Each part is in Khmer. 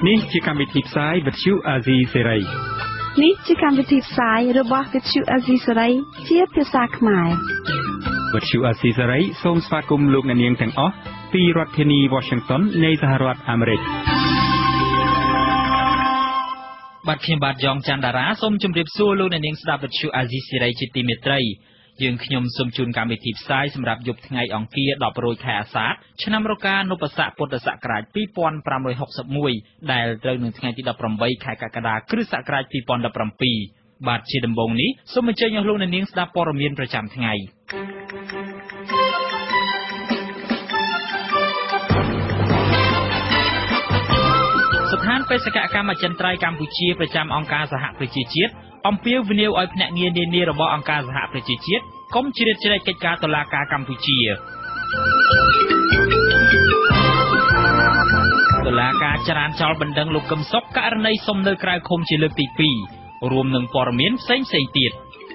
នេះជាកម្មវិធីផ្សាយវិទ្យុអាស៊ីសេរីនេះជាកម្មវិធីផ្សាយរបស់វិទ្យុអាស៊ីសេរីជាភាសាខ្មែរវិទ្យុអាស៊ីសេរីសូមស្វាគមន៍លោកអ្នកនាងទាំងអស់ពីរដ្ឋធានី Washington នៃសហរដ្ឋអាមេរិកបាទខ្ញុំបាទយ៉ងច័ន្ទតារាសូមជម្រាបសួរលោកអ្នកនាងស្ដាប់វិទ្យុអាស៊ីសេរីជាទីមេត្រីយើងខ្ញុំសូមជូនកម្មវិធីផ្សាយសម្រាប់យប់ថ្ងៃអង្គារ10រោចខែអាសាឍឆ្នាំរកានុបស័កពុទ្ធសករាជ2561ដែលត្រូវនឹងថ្ងៃទី18ខែកក្កដាគ្រិស្តសករាជ2017បាទជាដំបូងនេះសូមអញ្ជើញអស់លោកអ្នកនាងស្ដាប់ព័ត៌មានប្រចាំថ្ងៃស្ថានបេសកកម្មអចិន្ត្រៃយ៍កម្ពុជាប្រចាំអង្គការសហប្រជាជាតិអំពាវនាវឲ្យភ្នាក់ងារនានារបស់អង្គការសហប្រជាជាតិកុំជ្រៀតជ្រែកកិច្ចការតុលាការកម្ពុជាតុលាការចរាចរណ៍បណ្ដឹងលោកកឹមសុខករណីសុំនៅក្រៅឃុំជាលើកទី2រួមនឹងព័ត៌មានផ្សេងទៀត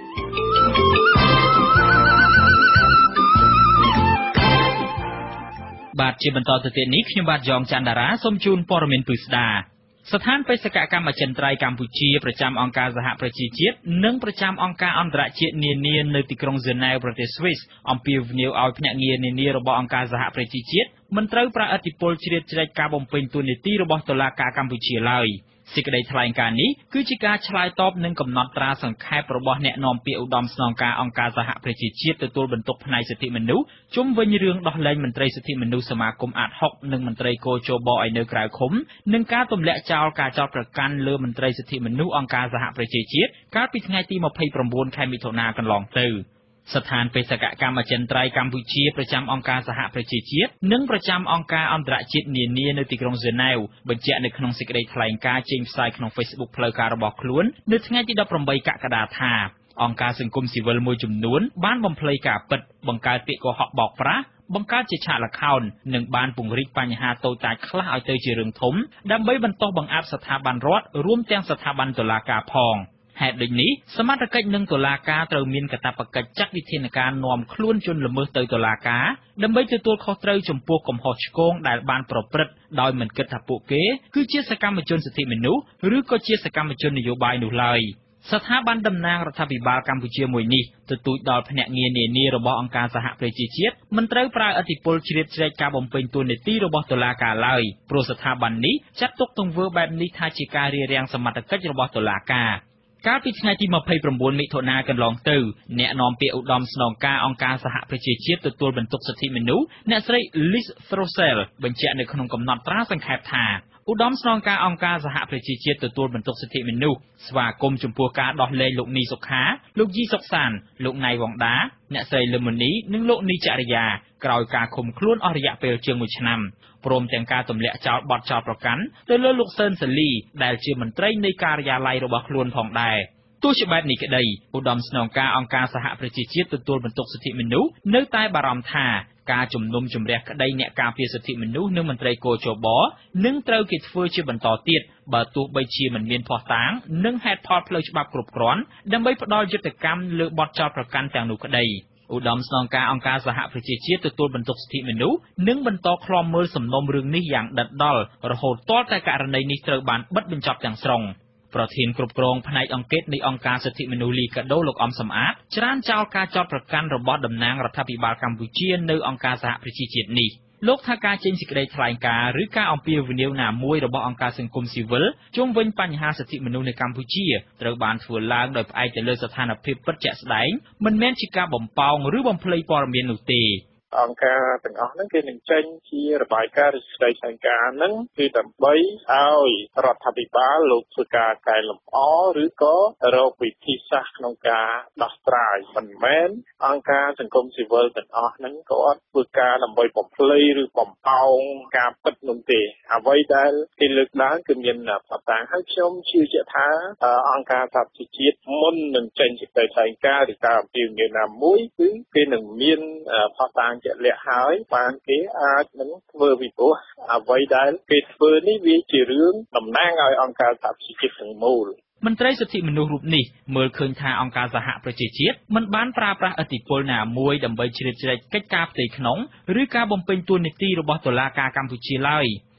បាទជាបន្តទៅទៀតនេះខ្ញុំបាទយ៉ងច័ន្ទតារាសូមជូនព័ត៌មានពិស្ដាស្ថានបេសកកម្មអចិន្ត្រៃយ៍កម្ពុជាប្រចាំអង្គការសហប្រជាជាតិនិងប្រចាំអង្គការអន្តរជាតិនានានៅទីក្រុងហ្សឺណែវប្រទេសស្វីសអំពាវនាវឲ្យភ្នាក់ងារនានារបស់អង្គការសហប្រជាជាតិមិនត្រូវប្រើឥទ្ធិពលជ្រៀតជ្រែកការបំពេញតួនាទីរបស់តុលាការកម្ពុជាឡើយសេចក្តីថ្លែងការណ៍នេះគឺជាការឆ្លើយតបនឹងកំណត់ត្រាសង្ខេបរបស់អ្នកនាំពាក្យឧត្តមស្នងការអង្គការសហប្រជាជាតិទទួលបន្ទុកផ្នែកសិទ្ធិមនុស្សជុំវិញរឿងដោះលែងមន្ត្រីសិទ្ធិមនុស្សសមាគមអាត60និងមន្ត្រីគរជបឲ្យនៅក្រៅឃុំនិងការទម្លាក់ចោលការចោទប្រកាន់លើមន្ត្រីសិទ្ធិមនុស្សអង្គការសហប្រជាជាតិកាលពីថ្ងៃទី29ខែមិថុនាកន្លងទៅស្ថានបេសកកម្មអចិន្ត្រៃយ៍កម្ពុជាប្រចាំអង្គការសហប្រជាជាតិនិងប្រចាំអង្គការអន្តរជាតិនានានៅទីក្រុងហ្សឺណែវបញ្ជាក់នៅក្នុងសេចក្តីថ្លែងការណ៍ចេញផ្សាយក្នុង Facebook ផ្លូវការរបស់ខ្លួននៅថ្ងៃទី18កក្កដាថាអង្គការសង្គមស៊ីវិលមួយចំនួនបានបំភ្លៃការពិតបង្កើតពាក្យកុហកបោកប្រាស់បង្កើតជាឆាកល្ខោននិងបានពង្រីកបញ្ហាតូចតាចខ្លះឲ្យទៅជារឿងធំដើម្បីបន្តបង្អាប់ស្ថាប័នរដ្ឋរួមទាំងស្ថាប័នតុលាការផងហេតុដូចនេះសមត្ថកិច្ចនិងតុលាការត្រូវមានកាតព្វកិច្ចចាត់វិធានការនាំខ្លួនជនល្មើសទៅតុលាការដើម្បីទទួលខុសត្រូវចំពោះកំហុសឆ្គងដែលបានប្រព្រឹត្តដោយមិនគិតថាពួកគេគឺជាសកម្មជនសិទ្ធិមនុស្សឬក៏ជាសកម្មជននយោបាយនោះឡើយស្ថាប័នតំណាងរដ្ឋាភិបាលកម្ពុជាមួយនេះទទូចដល់ភ្នាក់ងារនានារបស់អង្គការសហប្រជាជាតិមិនត្រូវប្រើឥទ្ធិពលជ្រៀតជ្រែកការបំពេញតួនាទីរបស់តុលាការឡើយព្រោះស្ថាប័ននេះចាត់ទុកទង្វើបែបនេះថាជាការរារាំងសមត្ថកិច្ចរបស់តុលាការកាលពីថ្ងៃទី29មិថុនាកន្លងទៅអ្នកនាំពាក្យឧត្តមស្នងការអង្គការសហប្រជាជាតិទទួលបន្ទុកសិទ្ធិមនុស្សអ្នកស្រី Liz Throssell បញ្ជាក់នៅក្នុងកំណត់ត្រាសង្ខេបថាឧត្តមស្នងការអង្គការសហប្រជាជាតិទទួលបន្ទុកសិទ្ធិមនុស្សស្វាគមន៍ចំពោះការដោះលែងលោកនីសុខាលោកយីសុកសានលោកណៃវងដាអ្នកស្រីលឹមមុនីនិងលោកនីចរិយាក្រោយការឃុំខ្លួនអស់រយៈពេលជាង1ឆ្នាំព្រមទាំងការទម្លាក់ចោលបទចោទប្រកាន់ទៅលើលោកសឿនសាលីដែលជាមន្ត្រីនៃការិយាល័យរបស់ខ្លួនផងដែរទោះជាបែបនេះក្តីឧត្តមស្នងការអង្គការសហប្រជាជាតិទទួលបន្ទុកសិទ្ធិមនុស្សនៅតែបារម្ភថាការជំនុំជម្រះក្តីអ្នកការពារសិទ្ធិមនុស្សនិងមន្ត្រីគរជបនឹងត្រូវគេធ្វើជាបន្តទៀតបើទោះបីជាមិនមានភស្តុតាងនិងហេតុផលផ្លូវច្បាប់គ្រប់គ្រាន់ដើម្បីផ្ដល់យុត្តិកម្មលើបទចោទប្រកាន់ទាំងនោះក្តីឧត្តមស្នងការអង្គការសហប្រជាជាតិទទួលបន្ទុកសិទ្ធិមនុស្សនឹងបន្តឃ្លាំមើលសំណុំរឿងនេះយ៉ាងដិតដល់រហូតទាល់តែករណីនេះត្រូវបានបិទបញ្ចប់ទាំងស្រុងប្រធានគ្រប់គ្រងផ្នែកអង្គការនៃអង្គការសិទ្ធិមនុស្សលីកាដូលោកអំសំអាតច្រានចោលការចោទប្រកាន់របស់តំណាងរដ្ឋាភិបាលកម្ពុជានៅអង្គការសហប្រជាជាតិនេះលោកថាការចេញសេចក្តីថ្លែងការណ៍ឬការអំពាវនាវណាមួយរបស់អង្គការសង្គមស៊ីវិលជុំវិញបញ្ហាសិទ្ធិមនុស្សនៅកម្ពុជាត្រូវបានធ្វើឡើងដោយផ្អែកទៅលើស្ថានភាពពិតជាក់ស្ដែងមិនមែនជាការបំប៉ោងឬបំភ្លៃព័ត៌មាននោះទេអង្គការទាំងអស់ហ្នឹងគេនឹងចេញជារបាយការណ៍ឬសេចក្តីថ្លែងការណ៍ហ្នឹងគឺដើម្បីឲ្យរដ្ឋាភិបាលលោកធ្វើការកែលម្អឬក៏រកវិធីសាស្ត្រក្នុងការដោះស្រាយមិនមែនអង្គការសង្គមស៊ីវិលទាំងអស់ហ្នឹងក៏អត់ធ្វើការដើម្បីបំភ្លៃឬបំផោងការពិតនោះទេអ្វីដែលគេលើកឡើងគឺមានផតាំងហើយខ្ញុំជឿជាក់ថាអង្គការសហប្រជាជាតិមុននឹងចេញសេចក្តីថ្លែងការណ៍ឬការអំពាវនាវណាមួយគឺគេនឹងមានផតាំងជាក់លាក់ហើយបានគេអាចនឹងធ្វើវិព្រោះអ្វីដែលគេធ្វើនេះវាជារឿងតំណាងឲ្យអង្គការសហប្រជាជាតិទាំងមូលមន្ត្រីសិទ្ធិមនុស្សរូបនេះមើលឃើញថាអង្គការសហប្រជាជាតិមិនបានប្រើប្រាស់ឥទ្ធិពលណាមួយដើម្បីជ្រៀតជ្រែកកិច្ចការផ្ទៃក្នុងឬការបំពេញតួនាទីរបស់តុលាការកម្ពុជាឡើយ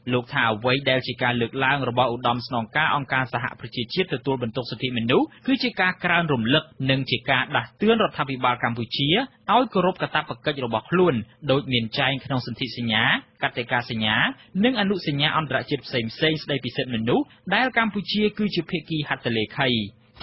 លោកថាអ្វីដែលជាការលើកឡើងរបស់ឧត្តមស្នងការអង្គការសហប្រជាជាតិទទួលបន្ទុកសិទ្ធិមនុស្សគឺជាការក្រើនរំលឹកនិងជាការដាស់តឿនរដ្ឋាភិបាលកម្ពុជាឲ្យគោរពកាតព្វកិច្ចរបស់ខ្លួនដោយមានចែងក្នុងសន្ធិសញ្ញាកតិកាសញ្ញានិងអនុសញ្ញាអន្តរជាតិផ្សេងៗស្តីពីសិទ្ធិមនុស្សដែលកម្ពុជាគឺជាភាគីហត្ថលេខី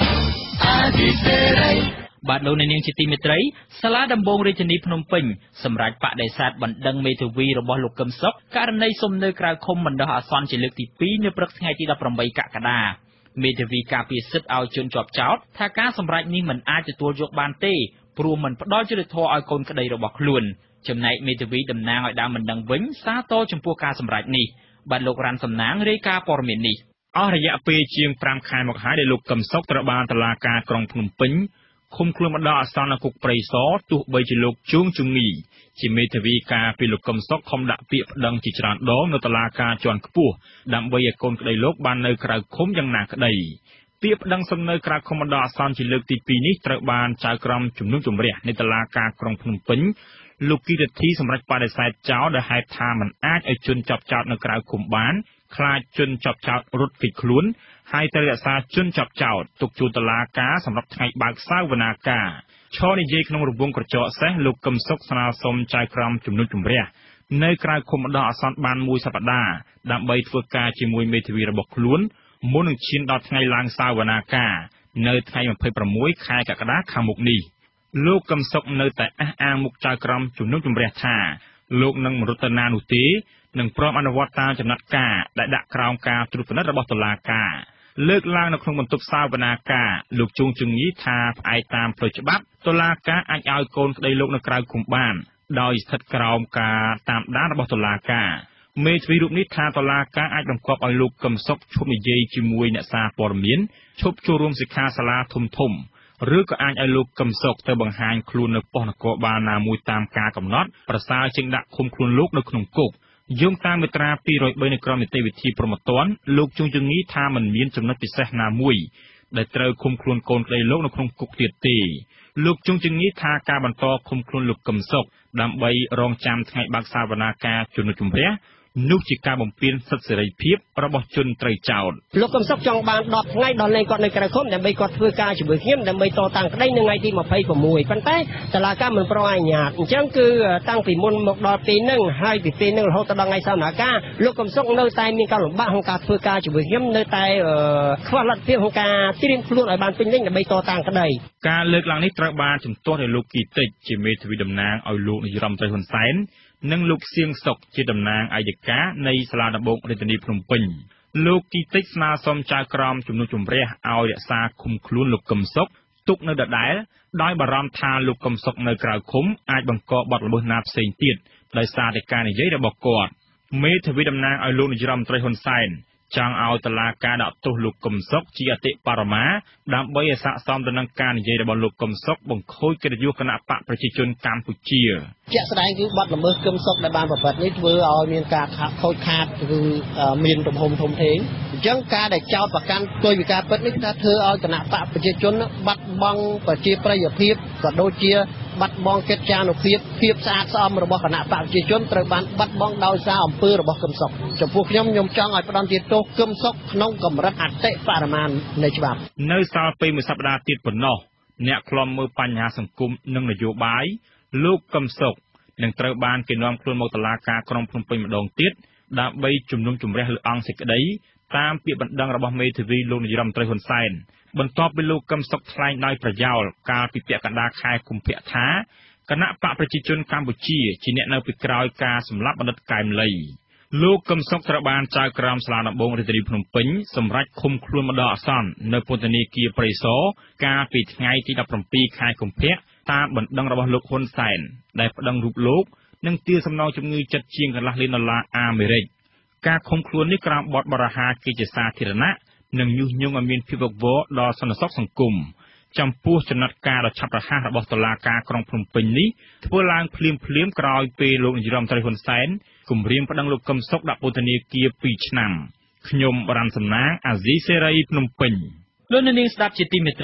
បាទលោកអ្នកនាងជាទីមេត្រីសាលាដំបងរាជធានីភ្នំពេញសម្រាប់បដិសេធបណ្ដឹងមេធាវីរបស់លោកកឹមសុខករណីសុំនៅក្រៅឃុំបណ្ដោះអាសន្នជាលើកទី2នៅព្រឹកថ្ងៃទី18កក្កដាមេធាវីការពារសិទ្ធិឲ្យជនជាប់ចោទថាការសម្រេចនេះមិនអាចទទួលយកបានទេព្រោះមិនផ្ដល់យុត្តិធម៌ឲ្យកូនក្តីរបស់ខ្លួនចំណែកមេធាវីតំណាងឲ្យដើមបណ្ដឹងវិញសាទរចំពោះការសម្រេចនេះបាទលោករ៉ាន់សំណាងរាយការណ៍ព័ត៌មាននេះអស់រយៈពេលជាង5ខែមកហើយដែលលោកកឹមសុខត្រូវបានតុលាការក្រុងភ្នំពេញឃុំខ្លួនបណ្ដោះអាសន្ននៅគុកព្រៃសរទោះបីជាលោកជួងជំងីជាមេធាវីការពីលោកកឹមសុខខំដាក់ពាក្យប្តឹងជាច្រើនដងនៅតុលាការជាន់ខ្ពស់ដើម្បីឲ្យកូនក្តីលោកបាននៅក្រៅឃុំយ៉ាងណាក្តីពាក្យប្តឹងសុំនៅក្រៅឃុំបណ្ដោះអាសន្នជាលើកទី2នេះត្រូវបានចៅក្រមជំនុំជម្រះនៃតុលាការក្រុងភ្នំពេញលោកគីរធីសម្រាប់បដិសេធចោលដោយហេតុថាមិនអាចឲ្យជនចាប់ចោតនៅក្រៅឃុំបានខ្លាចជនចាប់ចោតរត់គេចខ្លួនហើយត្រូវរក្សាជនចាប់ចោតទុកជូនតុលាការសម្រាប់ថ្ងៃបើកសាវនាការឈរនិយាយក្នុងរង្វង់ក្រចកសេះលោកកឹមសុខស្នើសុំចៅក្រមជំនុំជម្រះនៅក្រៅឃុំបណ្ដោះអាសន្នបានមួយសប្តាហ៍ដើម្បីធ្វើការជាមួយមេធាវីរបស់ខ្លួនមុននឹងឈានដល់ថ្ងៃឡើងសាវនាការនៅថ្ងៃ26ខែកក្កដាខាងមុខនេះលោកកឹមសុខនៅតែអះអាងមុខចៅក្រមជំនុំជម្រះថាលោកនឹងមិនរត់ទៅណានោះទេនឹងព្រមអនុវត្តតាមចំណាត់ការដែលដាក់ក្រោមការត្រួតពិនិត្យរបស់តុលាការលើកឡើងនៅក្នុងបន្ទប់សាវនាការលោកជួងជងីថាផ្អែកតាមផ្លូវច្បាប់តុលាការអាចឲ្យកូនក្តីលោកនៅក្រៅឃុំបានដោយស្ថិតក្រោមការតាមដានរបស់តុលាការមេធាវីរូបនេះថាតុលាការអាចបង្គាប់ឲ្យលោកកឹមសុខឈប់និយាយជាមួយអ្នកសារព័ត៌មានឈប់ចូលរួមសិក្ខាសាលាធំឬក៏អាចឲ្យលោកកឹមសុខទៅបង្ហាញខ្លួននៅប៉ុស្តិ៍នគរបាលណាមួយតាមការកំណត់ប្រសើរជាងដាក់ឃុំខ្លួនលោកនៅក្នុងគុកយោងតាមមាត្រា203នៃក្រមនីតិវិធីព្រហ្មទណ្ឌលោកជួងជងីថាមិនមានចំណុចពិសេសណាមួយដែលត្រូវឃុំខ្លួនកូនក្តីលោកនៅក្នុងគុកទៀតទេលោកជួងជងីថាការបន្តឃុំខ្លួនលោកកឹមសុខដើម្បីរងចាំថ្ងៃបើកសាវនាការជំនុំជម្រះនោះជាការបំពានសិទ្ធិសេរីភាពរបស់ជនត្រូវចោទលោកកឹមសុខចង់បាន10ថ្ងៃដល់លែងគាត់នៅក្រៅឃុំដើម្បីគាត់ធ្វើការជាមួយខ្ញុំដើម្បីតតាំងក្តីនៅថ្ងៃទី26ប៉ុន្តែតុលាការមិនប្រងអនុញ្ញាតអញ្ចឹងគឺតាំងពីមុនមកដល់ពេលហ្នឹងហើយពីពេលហ្នឹងរហូតដល់ថ្ងៃសាវនាការលោកកឹមសុខនៅតែមានការលំបាកក្នុងការធ្វើការជាមួយខ្ញុំនៅតែខ្វះលទ្ធភាពក្នុងការត្រៀមខ្លួនឲ្យបានពេញលេញដើម្បីតតាំងក្តីការលើកឡើងនេះត្រូវបានជំទាស់ដោយលោកគីតិចជាមេធាវីតំណាងឲ្យលោកនាយរដ្ឋមន្ត្រីហ៊ុនសែននិងលោកសៀងសុកជាតំណាងអัยការនៃសាលាដំបងរាជធានីភ្នំពេញលោកគីតិចស្នើសុំចៅក្រមជំនុំជម្រះឲ្យរក្សាឃុំខ្លួនលោកកឹមសុខទុកនៅដដែលដោយបារម្ភថាលោកកឹមសុខនៅក្រៅឃុំអាចបង្កបទល្មើសណាផ្សេងទៀតដោយសារតែការនិយាយរបស់គាត់មេធាវីតំណាងឲ្យលោកនាយរដ្ឋមន្ត្រីហ៊ុនសែនចង់ឲ្យតុលាការដាក់ទោសលោកកឹមសុខជាអតិបរមាដើម្បីឲ្យស័ក្តិសមទៅនឹងការនិយាយរបស់លោកកឹមសុខបង្ខូចកិត្តិយសគណៈបកប្រជាជនកម្ពុជាជាក់ស្ដែងគឺបទល្មើសកឹមសុខដែលបានប្រព្រឹត្តនេះធ្វើឲ្យមានការខូចខាតគឺមានទំហំធំធេងអញ្ចឹងការដែលចោទប្រកាន់ផ្ទុយពីការពិតនេះថាធ្វើឲ្យគណៈបកប្រជាជនបាត់បង់ប្រជាប្រិយភាពក៏ដូចជាបាត់បង់កិត្តិយសភាពស្អាតស្អំរបស់គណៈបកប្រជាជនត្រូវបានបាត់បង់ដោយសារអំពើរបស់កឹមសុខចំពោះខ្ញុំចង់ឲ្យផ្ដន្ទាទោសកឹមសុខក្នុងកម្រិតអតិបរមានៃច្បាប់នៅសល់ពេលមួយសប្តាហ៍ទៀតប៉ុណ្ណោះអ្នកខ្លំមើលបញ្ហាសង្គមនិងនយោបាយលោកកឹមសុខនឹងត្រូវបានគេនាំខ្លួនមកតុលាការក្រុងភ្នំពេញម្ដងទៀតដើម្បីជំនុំជម្រះលើអង្គសេចក្តីតាមពាក្យបណ្ដឹងរបស់មេធាវីលោកនាយរដ្ឋមន្ត្រីហ៊ុនសែនបន្ទាប់ពីលោកកឹមសុខថ្លែងដោយប្រយោលកាលពីពាក់កណ្ដាលខែកុម្ភៈថាគណៈបកប្រជាជនកម្ពុជាជាអ្នកនៅពីក្រោយការសម្លាប់បណ្ឌិតកែមលីលោកកឹមសុខត្រូវបានចៅក្រមសាលាដំបងរាជធានីភ្នំពេញសម្រេចឃុំខ្លួនបណ្ដោះអាសន្ននៅពន្ធនាគារព្រៃសរកាលពីថ្ងៃទី17ខែកុម្ភៈតាមបណ្ដឹងរបស់លោកហ៊ុនសែនដែលប្តឹងរូបលោកនិងទារសំណងជំងឺចិត្តជាងកន្លះលានដុល្លារអាមេរិកការឃុំខ្លួននេះក្រោមបទបរាហាកិច្ចសាធារណៈនិងញុះញង់ឲ្យមានភាពវឹកវរដល់សន្តិសុខសង្គមចំពោះចំណាត់ការដ៏ឆាប់រហ័សរបស់តុលាការក្រុងភ្នំពេញនេះធ្វើឡើងភ្លាមក្រោយពេលលោកនាយរដ្ឋមន្ត្រីហ៊ុនសែនគម្រាមប្តឹងលោកកឹមសុខដាក់ពន្ធនាគារ2ឆ្នាំខ្ញុំរ៉ាន់សំណាងអាស៊ីសេរីភ្នំពេញលោកនាងស្ដាប់ជាទីមេត្រី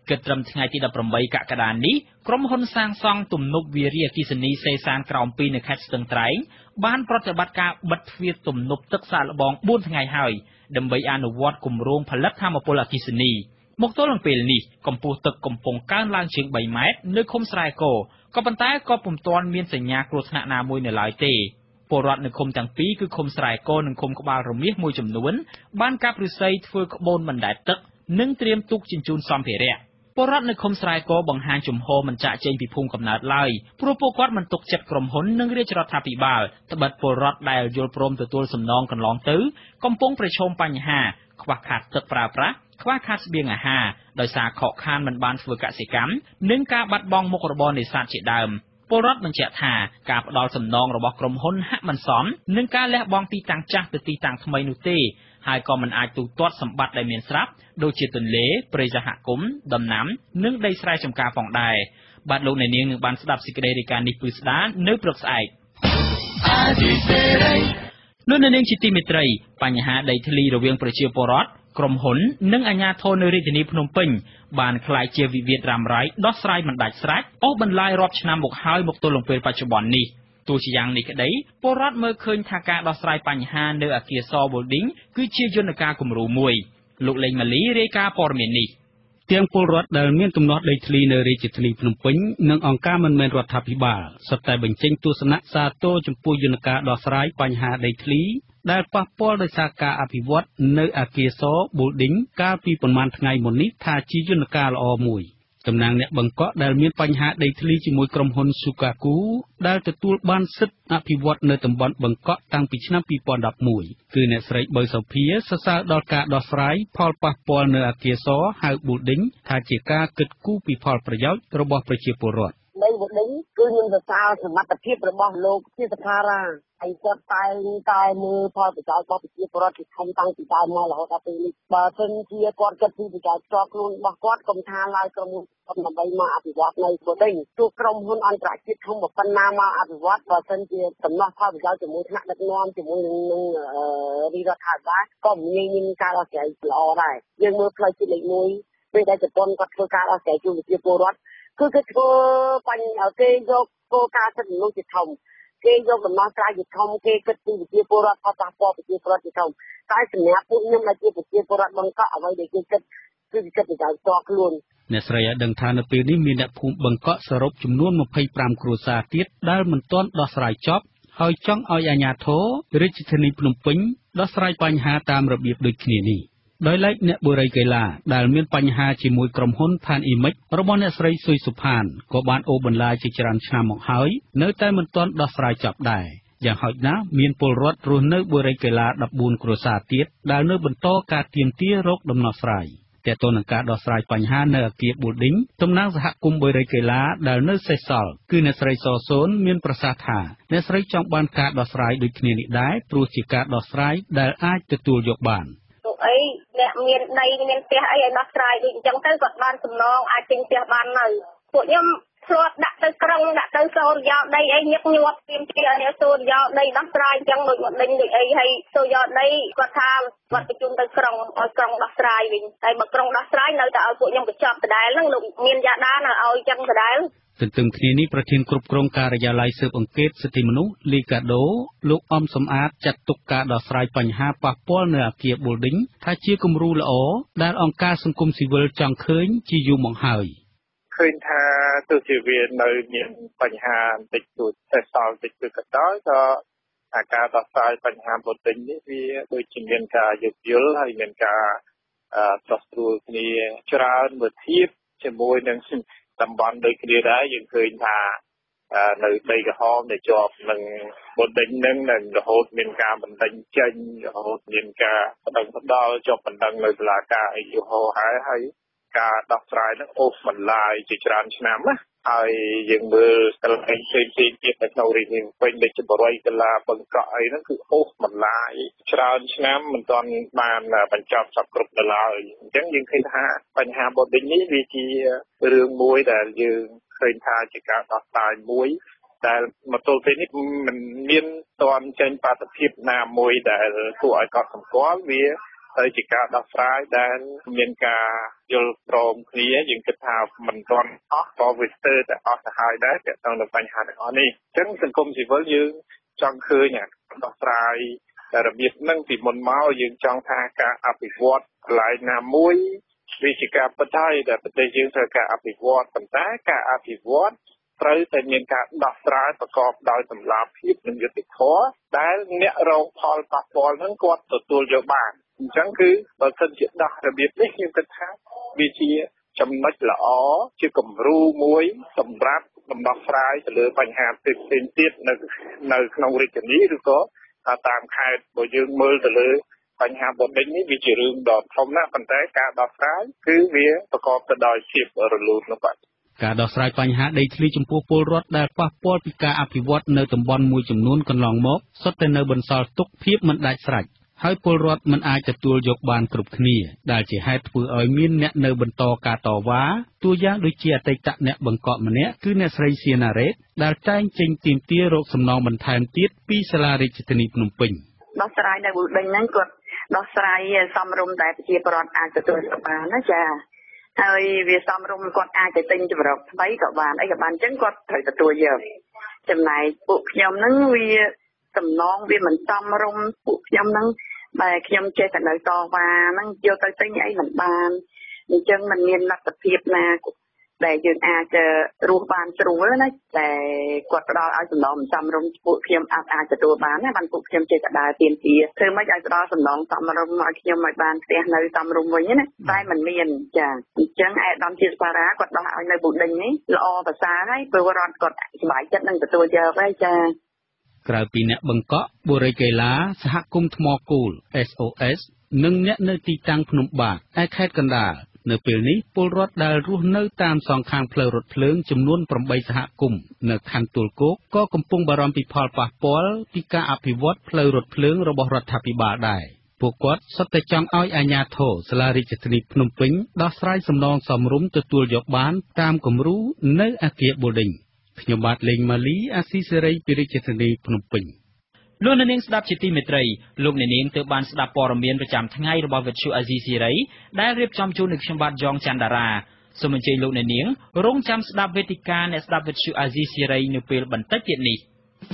គិតត្រឹមថ្ងៃទី18កក្កដានេះក្រុមហ៊ុនសាងសង់ទំនប់វារីអគ្គិសនីសេសានក្រោម2នៅខេត្តស្ទឹងត្រែងបានប្រតិបត្តិការបិទទ្វារទំនប់ទឹកសាកល្បង4ថ្ងៃហើយដើម្បីអនុវត្តគម្រោងផលិតថាមពលអគ្គិសនីមកទល់នឹងពេលនេះកម្ពស់ទឹកកំពុងកើនឡើងជាង3ម៉ែត្រនៅឃុំស្រែគរក៏ប៉ុន្តែក៏ពុំទាន់មានសញ្ញាគ្រោះថ្នាក់ណាមួយនៅឡើយទេពលរដ្ឋនៅឃុំទាំងពីរគឺឃុំស្រែគរនិងឃុំក្បាលរមាសមួយចំនួនបានកាប់ឫស្សីធ្វើក្បូនបណ្ដែតទឹកនិងត្រៀមទុកជញ្ជូនសម្ភារៈពលរដ្ឋនៅឃុំស្រែគរបង្ហាញជំហរមិនចាក់ចេញពីភូមិកំណើតឡើយព្រោះពួកគាត់មិនទុកចិត្តក្រុមហ៊ុននិងរាជរដ្ឋាភិបាលត្បិតពលរដ្ឋដែលយល់ព្រមទទួលសំណងកន្លងទៅកំពុងប្រឈមបញ្ហាខ្វះខាតទឹកប្រើប្រាស់ខ្វះខាតស្បៀងអាហារដោយសារខកខានមិនបានធ្វើកសិកម្មនិងការបាត់បង់មុខរបរនេសាទជាដើមពលរដ្ឋបញ្ជាក់ថាការផ្ដល់សំណងរបស់ក្រុមហ៊ុនហាក់មិនសមនឹងការលះបង់ទីតាំងចាស់ទៅទីតាំងថ្មីនោះទេហើយក៏មិនអាចទូទាត់សម្បត្តិដែលមានស្រាប់ដូចជាទន្លេព្រៃសហគមន៍ដំណាំនិងដីស្រែចម្ការផងដែរបាទលោកអ្នកនាងនឹងបានស្ដាប់សេចក្តីរាយការណ៍នេះពឺស្ដានៅព្រឹកស្អែកលោកអ្នកនាងជាទីមេត្រីបញ្ហាដីធ្លីរវាងប្រជាពលរដ្ឋក្រុមហ៊ុននិងអាជ្ញាធរនៅរាជធានីភ្នំពេញបានក្លាយជាវិវាទរ៉ាំរ៉ៃដោះស្រាយមិនដាច់ស្រេចអូសបន្លាយរាប់ឆ្នាំមកហើយមកទល់នឹងពេលបច្ចុប្បន្ននេះទោះជាយ៉ាងនេះក្តីពលរដ្ឋមើលឃើញថាការដោះស្រាយបញ្ហានៅអគារស Building គឺជាយន្តការគំរូមួយលោកលេងម៉ាលីរាយការណ៍ព័ត៌មាននេះទាំងពលរដ្ឋដែលមានទំនាស់ដីធ្លីនៅរាជធានីភ្នំពេញនិងអង្គការមិនមែនរដ្ឋាភិបាលសុទ្ធតែបញ្ចេញទស្សនៈសាទរចំពោះយន្តការដោះស្រាយបញ្ហាដីធ្លីដែលប៉ះពាល់ដោយសារការអភិវឌ្ឍនៅអគារស Building កាលពីប្រមាណថ្ងៃមុននេះថាជាយន្តការល្អមួយតំណាងអ្នកបង្កក់ដែលមានបញ្ហាដីធ្លីជាមួយក្រុមហ៊ុន Sukaku ដែលទទួលបានសិទ្ធិអភិវឌ្ឍនៅតំបន់បង្កក់តាំងពីឆ្នាំ2011គឺអ្នកស្រីបើសូភីសរសើរដល់ការដោះស្រាយផលប៉ះពាល់នៅអគារសហៅ Building ថាជាការគិតគូរពីផលប្រយោជន៍របស់ប្រជាពលរដ្ឋដីវដិញគឺខ្ញុំសរសើរសមត្ថភាពរបស់លោកជាសភារាហើយគាត់តែមើលផលប្រយោជន៍របស់ប្រជាពលរដ្ឋពីខំតាំងពីដើមមករហូតដល់ពេលនេះបើសិនជាគាត់គិតពីប្រយោជន៍ផ្ទាល់ខ្លួនរបស់គាត់កុំថាឡើយក្រុមហ៊ុនដើម្បីមកអភិវឌ្ឍនៅវដិញទោះក្រុមហ៊ុនអន្តរជាតិធំប៉ុណ្ណាមកអភិវឌ្ឍបើសិនជាដំណោះផលប្រយោជន៍ជាមួយថ្នាក់ដឹកនាំជាមួយនឹងរដ្ឋាភិបាលក៏មានការដោះស្រាយល្អដែរយើងមើលផ្លូវជាតិលេខ1ពេលដែលជប៉ុនគាត់ធ្វើការដោះស្រាយជូនប្រជាពលរដ្ឋគឺគេធ្វើគេយកគោលការណ៍សិទ្ធិមនុស្សជាធំគេយកដំណោះស្រាយជាធំគេគិតពីប្រជាពលរដ្ឋផលប៉ះពាល់ប្រជាពលរដ្ឋជាធំតែសម្រាប់ពួកខ្ញុំដែលជាប្រជាពលរដ្ឋបង្កក់អ្វីដែលគេគិតគឺគិតពីការផ្ទាល់ខ្លួនអ្នកស្រីឲ្យដឹងថានៅពេលនេះមានអ្នកភូមិបង្កក់សរុបចំនួន25គ្រួសារទៀតដែលមិនទាន់ដោះស្រាយចប់ហើយចង់ឲ្យអាជ្ញាធររាជធានីភ្នំពេញដោះស្រាយបញ្ហាតាមរបៀបដូចគ្នានេះដោយឡែកអ្នកបុរីកីឡាដែលមានបញ្ហាជាមួយក្រុមហ៊ុនផានអ៊ីមិចរបស់អ្នកស្រីស៊ុយសុផានក៏បានអូសបន្លាយជាច្រើនឆ្នាំមកហើយនៅតែមិនទាន់ដោះស្រាយចប់ដែរយ៉ាងហោចណាស់មានពលរដ្ឋរស់នៅបុរីកីឡា14គ្រួសារទៀតដែលនៅបន្តការទាមទាររកដំណោះស្រាយទាក់ទងនឹងការដោះស្រាយបញ្ហានៅអគារ Building តំណាងសហគមន៍បុរីកីឡាដែលនៅសេសសល់គឺអ្នកស្រីសសូនមានប្រសាសន៍ថាអ្នកស្រីចង់បានការដោះស្រាយដូចគ្នានេះដែរព្រោះជាការដោះស្រាយដែលអាចទទួលយកបានអីអ្នកមានដីមានផ្ទះអីឲ្យដោះស្រាយដូចអញ្ចឹងទៅគាត់បានសំណងអាចទិញផ្ទះបាននៅពួកខ្ញុំធ្លាប់ដាក់ទៅក្រុងដាក់ទៅសូរិយោដីអីញឹកញាប់ទាមទារឲ្យសូរិយោដីដោះស្រាយអញ្ចឹងដូចមកដេញដូចអីហើយសូរិយោដីគាត់ថាគាត់បញ្ជូនទៅក្រុងឲ្យក្រុងដោះស្រាយវិញហើយបើក្រុងដោះស្រាយនៅតែឲ្យពួកខ្ញុំបញ្ចប់ដដែលហ្នឹងលោកមានយ៉ាដានៅឲ្យអញ្ចឹងដដែលទន្ទឹមគ្នានេះប្រធានគ្រប់គ្រងការិយាល័យស៊ើបអង្កេតសិទ្ធិមនុស្សលីកាដូលោកអំសំអាតចាត់ទុកការដោះស្រាយបញ្ហាប៉ះពាល់នៅអគារ Building ថាជាគំរូល្អដែលអង្គការសង្គមស៊ីវិលចង់ឃើញជាយូរមកហើយឃើញថាទោះជាវានៅមានបញ្ហាបន្តិចតួចតែសល់បន្តិចតួចក៏ដោយក៏ការដោះស្រាយបញ្ហា Building នេះវាដូចជាមានការយោគយល់ហើយមានការដោះស្រួលគ្នាច្រើនមើលធៀបជាមួយនឹងតំបន់ដូចគ្នាដែរយើងឃើញថានៅដីក្រហមដែលជាប់នឹងបណ្ដឹងនឹងរហូតមានការបណ្ដឹងចេញរហូតមានការបណ្ដឹងផ្ដាល់ជាប់បណ្ដឹងនៅតុលាការអីយូរហើយការដោះស្រាយនឹងអូសបន្លាយជាច្រើនឆ្នាំណាហើយយើងមើលកន្លែងផ្សេងទៀតនៅក្នុងរាជធានីពេញដូចជាបរិយាកាឡាបង្កក់អីហ្នឹងគឺអូសបន្លាយច្រើនឆ្នាំមិនទាន់បានបញ្ចប់សពគ្រប់ទៅឡើយអញ្ចឹងយើងឃើញថាបញ្ហា Building នេះវាជារឿងមួយដែលយើងឃើញថាជាការដោះស្រាយមួយដែលមកទល់ពេលនេះមិនមានទាន់ចេញបាតុភិបណាមួយដែលគួរឲ្យកត់សម្គាល់វាហើយជាការដោះស្រាយដែលមានការយល់ព្រមគ្នាយើងគិតថាមិនទាន់អស់ក៏វាស្ទើរតែអស់ទៅហើយដែរទាក់ទងនឹងបញ្ហាទាំងអស់នេះអញ្ចឹងសង្គមស៊ីវិលយើងចង់ឃើញដោះស្រាយរបៀបហ្នឹងពីមុនមកយើងចង់ថាការអភិវឌ្ឍកន្លែងណាមួយវាជាការពិតហើយដែលប្រទេសយើងត្រូវការអភិវឌ្ឍប៉ុន្តែការអភិវឌ្ឍត្រូវតែមានការដោះស្រាយប្រកបដោយតម្លាភាពនិងយុត្តិធម៌ដែលអ្នករងផលប៉ះពាល់ហ្នឹងគាត់ទទួលយកបានអញ្ចឹងគឺបើសិនជាដោះរបៀបនេះខ្ញុំគិតថាវាជាចំណុចល្អជាគំរូមួយសម្រាប់ដំណោះស្រាយទៅលើបញ្ហាផ្សេងៗទៀតនៅក្នុងរាជធានីឬក៏តាមខេត្តបើយើងមើលទៅលើបញ្ហាបដិញនេះវាជារឿងដ៏ធំណាស់ប៉ុន្តែការដោះស្រាយគឺវាប្រកបទៅដោយភាពរលូននោះបាទការដោះស្រាយបញ្ហាដីធ្លីចំពោះពលរដ្ឋដែលប៉ះពាល់ពីការអភិវឌ្ឍនៅតំបន់មួយចំនួនកន្លងមកសុទ្ធតែនៅបន្សល់ទុកភាពមិនដាច់ស្រេចហើយពលរដ្ឋមិនអាចទទួលយកបានគ្រប់គ្នាដែលជាហេតុធ្វើឲ្យមានអ្នកនៅបន្តការតវ៉ាតួយ៉ាងដូចជាអតីតអ្នកបង្កក់ម្នាក់គឺអ្នកស្រីសៀណារ៉េតដែលតែងចេញទាមទាររកសំណងបន្ថែមទៀតពីសាលារាជធានីភ្នំពេញដោះស្រាយនៅបុដិញហ្នឹងគាត់ដោះស្រាយសមរម្យតែប្រជាពលរដ្ឋអាចទទួលបានណាចាហើយវាសមរម្យគាត់អាចទៅទិញចម្រុកថ្មីក៏បានអីក៏បានអញ្ចឹងគាត់ត្រូវទទួលយកចំណែកពួកខ្ញុំហ្នឹងវាសំណងវាមិនសមរម្យពួកខ្ញុំហ្នឹងតែខ្ញុំចេះតែនៅតវ៉ាហ្នឹងយកទៅទិញអីមិនបានអញ្ចឹងมันមានលទ្ធភាពណាដែលយើងអាចរស់បានស្រួលណាតែគាត់ផ្ដល់ឲ្យសំណងមិនសមរម្យពួកខ្ញុំអាចទទួលបានណាបានពួកខ្ញុំចេះតែដើរទៀមទាធ្វើម៉េចឲ្យផ្ដល់សំណងសមរម្យឲ្យខ្ញុំឲ្យបានផ្ទះនៅសមរម្យវិញណាតែมันមានចាអញ្ចឹងឯកឧត្តមជាសារាគាត់ដោះឲ្យនៅបុដិញនេះល្អប្រសើរហើយពលរដ្ឋគាត់សប្បាយចិត្តនឹងទទួលយកហើយចាក្រៅពីអ្នកបង្កក់បុរីកីឡាសហគមន៍ថ្មគោល SOS និងអ្នកនៅទីតាំងភ្នំបាតឯខេត្តកណ្ដាលនៅពេលនេះពលរដ្ឋដែលរស់នៅតាមសងខាងផ្លូវរថភ្លើងចំនួន8សហគមន៍នៅខណ្ឌទួលគោកក៏កំពុងបារម្ភពីផលប៉ះពាល់ពីការអភិវឌ្ឍផ្លូវរថភ្លើងរបស់រដ្ឋាភិបាលដែរពួកគាត់សុទ្ធតែចង់ឲ្យអាជ្ញាធរសាលារាជធានីភ្នំពេញដោះស្រាយសំណងសមរម្យទទួលយកបានតាមគំរូនៅអគារបូឌិញខ្ញុំបាទលេងម៉ាលីអាស៊ីសេរីពីរាជធានីភ្នំពេញលោកអ្នកនាងស្ដាប់ជាទីមេត្រីលោកអ្នកនាងទើបបានស្ដាប់ព័ត៌មានប្រចាំថ្ងៃរបស់វិទ្យុអាស៊ីសេរីដែលរៀបចំជូនដោយខ្ញុំបាទយ៉ងច័ន្ទដារាសូមអញ្ជើញលោកអ្នកនាងរងចាំស្ដាប់វេទិកាអ្នកស្ដាប់វិទ្យុអាស៊ីសេរីនៅពេលបន្តិចទៀតនេះ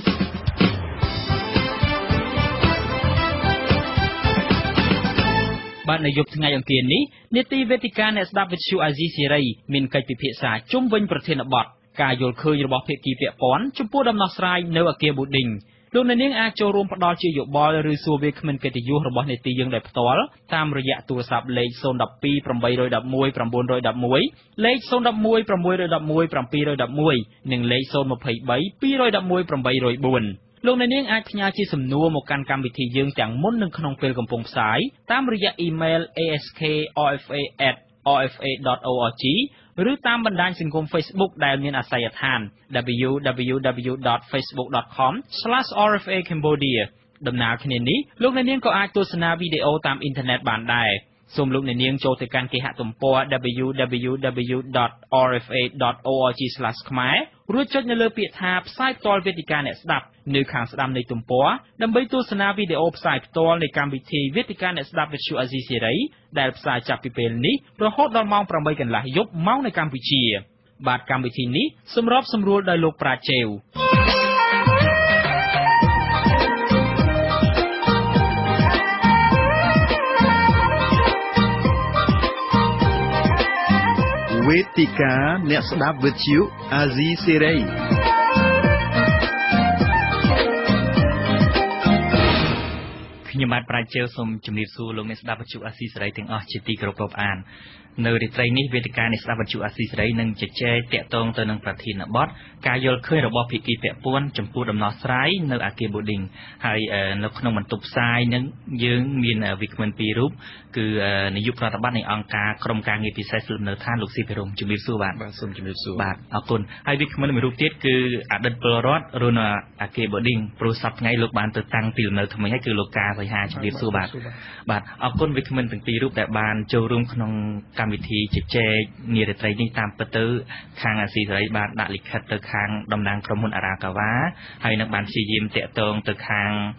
បាទនៅយប់ថ្ងៃអង្គារនេះនាទីវេទិកាអ្នកស្ដាប់វិទ្យុអាស៊ីសេរីមានកិច្ចពិភាក្សាជុំវិញប្រធានបទការយល់ឃើញរបស់ភាគីពាក់ព័ន្ធចំពោះដំណោះស្រាយនៅអគារបូឌិញលោកអ្នកនាងអាចចូលរួមផ្ដល់ជាយោបល់ឬសួរវាគ្មិនកិត្តិយសរបស់នាទីយើងដោយផ្ទាល់តាមរយៈទូរស័ព្ទលេខ012 811 911លេខ011 611 711និងលេខ023 211 804លោកអ្នកនាងអាចផ្ញើជាសំណួរមកកាន់កម្មវិធីយើងទាំងមុននិងក្នុងពេលកំពុងផ្សាយតាមរយៈអ៊ីមែល ask.rfa@rfa.org ឬតាមបណ្ដាញសង្គម Facebook ដែលមានអាសយដ្ឋាន www.facebook.com/rfa Cambodia ដំណើរគ្នានេះលោកអ្នកនាងក៏អាចទស្សនាវីដេអូតាមអ៊ីនធឺណិតបានដែរសូមលោកអ្នកនាងចូលទៅកាន់គេហទំព័រ www.rfa.org/khmer រួចចុចនៅលើពាក្យថាផ្សាយផ្ទាល់វេទិកាអ្នកស្ដាប់នៅខាងស្ដាំនៃទំព័រដើម្បីទស្សនាវីដេអូផ្សាយផ្ទាល់នៃកម្មវិធីវេទិកាអ្នកស្ដាប់វិទ្យុអាស៊ីសេរីដែលផ្សាយចាប់ពីពេលនេះរហូតដល់ម៉ោង 8 កន្លះយប់ម៉ោងនៅកម្ពុជាបាទកម្មវិធីនេះសម្របសម្រួលដោយលោកប្រាជេវវេទិកាអ្នកស្ដាប់វិទ្យុអាស៊ីសេរីខ្ញុំបាទប្រាជេវសូមជម្រាបសួរលោកអ្នកស្ដាប់វិទ្យុអាស៊ីសេរីទាំងអស់ជាទីគោរពរាប់អាននៅរាត្រីនេះវេទិកាអ្នកស្ដាប់វិទ្យុអាស៊ីសេរីនឹងជជែកតាក់ទងទៅនឹងប្រធានបទការយល់ឃើញរបស់ភាគីពាក់ព័ន្ធចំពោះដំណោះស្រាយនៅអគារបូឌិញហើយនៅក្នុងបន្ទប់ផ្សាយនឹងយើងមានវិក្កាមពីររូបគឺនាយកប្រតិបត្តិនៃអង្គការក្រុមការងារពិសេសស្លឹមនៅឋានលោកស៊ីភិរមជំរាបសួរបាទសូមជំរាបសួរបាទអរគុណហើយវិក្កាមមួយរូបទៀតគឺអតីតពលរដ្ឋរស់នៅអគារបូឌិញព្រោះសប្តាហ៍ថ្ងៃលោកបានទៅតាំងទីលំនៅថ្មីហើយគឺលោកកាសីហាជំរាបសួរបាទអរគុណវិក្កាមទាំងពីររូបដែលបានចូលរួមក្នុងកម្មវិធីជជែកនារាត្រីនេះតាមពិតទៅខាងអាស៊ីសេរីបានដាក់លិខិតទៅខាងតំណាងក្រុមហ៊ុនអារ៉ាកាវ៉ាហើយនឹងបានព្យាយាមតាក់ទងទៅខាង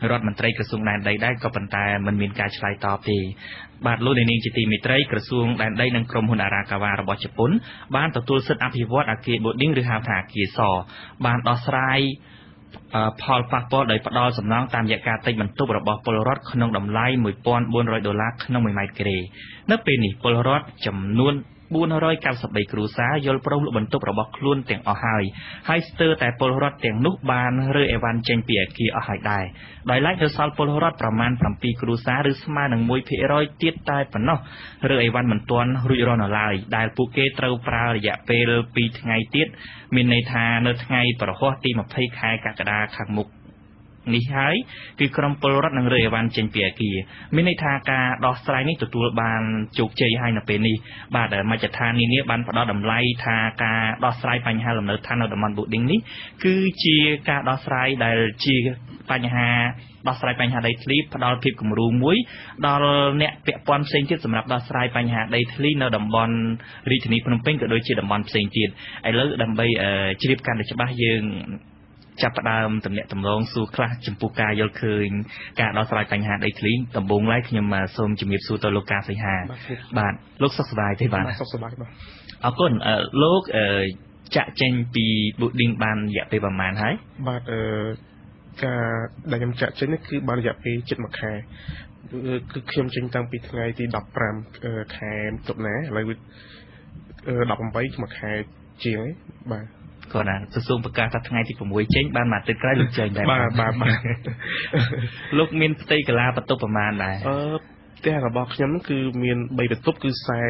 រដ្ឋមន្ត្រីក្រសួងដែនដីដែរក៏ប៉ុន្តែมันមានការឆ្លើយតបទេបាទលោកនាងជាទីមេត្រីក្រសួងដែនដីនិងក្រុមហ៊ុនអារ៉ាកាវ៉ារបស់ជប៉ុនបានទទួលសិទ្ធិអភិវឌ្ឍអគារ Building ឬហៅថាអគារសបានដោះស្រាយផលប៉ះពាល់ដោយផ្ដល់សំណងតាមរយៈការទិញបន្ទប់របស់ពលរដ្ឋក្នុងតម្លៃ$1,400ក្នុង1ម៉ែត្រការ៉េនៅពេលនេះពលរដ្ឋចំនួន493គ្រួសារយល់ព្រមលក់បន្ទប់របស់ខ្លួនទាំងអស់ហើយស្ទើរតែពលរដ្ឋទាំងនោះបានរើអីវ៉ាន់ចេញពីអគារអស់ហើយដែរដោយឡែកនៅសល់ពលរដ្ឋប្រមាណ7គ្រួសារឬស្មើនឹង1%ទៀតតែប៉ុណ្ណោះរើអីវ៉ាន់មិនទាន់រួចរាល់នៅឡើយដែលពួកគេត្រូវប្រើរយៈពេល2ថ្ងៃទៀតមានន័យថានៅថ្ងៃប្រហ័សទី20ខែកក្កដាខាងមុខនេះហើយគឺក្រុមពលរដ្ឋនឹងរើអីវ៉ាន់ចេញពីអគារមានន័យថាការដោះស្រាយនេះទទួលបានជោគជ័យហើយនៅពេលនេះបាទមជ្ឈដ្ឋាននានាបានផ្ដល់តម្លៃថាការដោះស្រាយបញ្ហាលំនៅឋាននៅតំបន់ Building នេះគឺជាការដោះស្រាយដែលជាបញ្ហាដោះស្រាយបញ្ហាដីធ្លីផ្ដល់ភាពគំរូមួយដល់អ្នកពាក់ព័ន្ធផ្សេងទៀតសម្រាប់ដោះស្រាយបញ្ហាដីធ្លីនៅតំបន់រាជធានីភ្នំពេញក៏ដូចជាតំបន់ផ្សេងទៀតឥឡូវដើម្បីជ្រាបកាន់តែច្បាស់យើងចាប់ផ្ដើមតំណាក់តំណងសួរខ្លះចំពោះការយល់ឃើញការដោះស្រាយបញ្ហាដីធ្លីដំបូងឡើយខ្ញុំសូមជំរាបសួរទៅលោកកាសីហាបាទលោកសុខសប្បាយទេបាទសុខសប្បាយបាទអរគុណលោកចាក់ចេញពី Building បានរយៈពេលប្រហែលហើយបាទការដែលខ្ញុំចាក់ចេញនេះគឺបានរយៈពេលជិត1ខែគឺខ្ញុំចេញតាំងពីថ្ងៃទី15ខែតុលាឥឡូវ18មួយខែជាងហើយបាទគាត់ណាក្រសួងប្រកាសថាថ្ងៃទី6ចេញបានមួយអាទិត្យក្រោយលោកចេញដែរបាទលោកមានផ្ទៃកាឡាបន្ទប់ប្រមាណដែរផ្ទះរបស់ខ្ញុំគឺមាន3បន្ទប់គឺ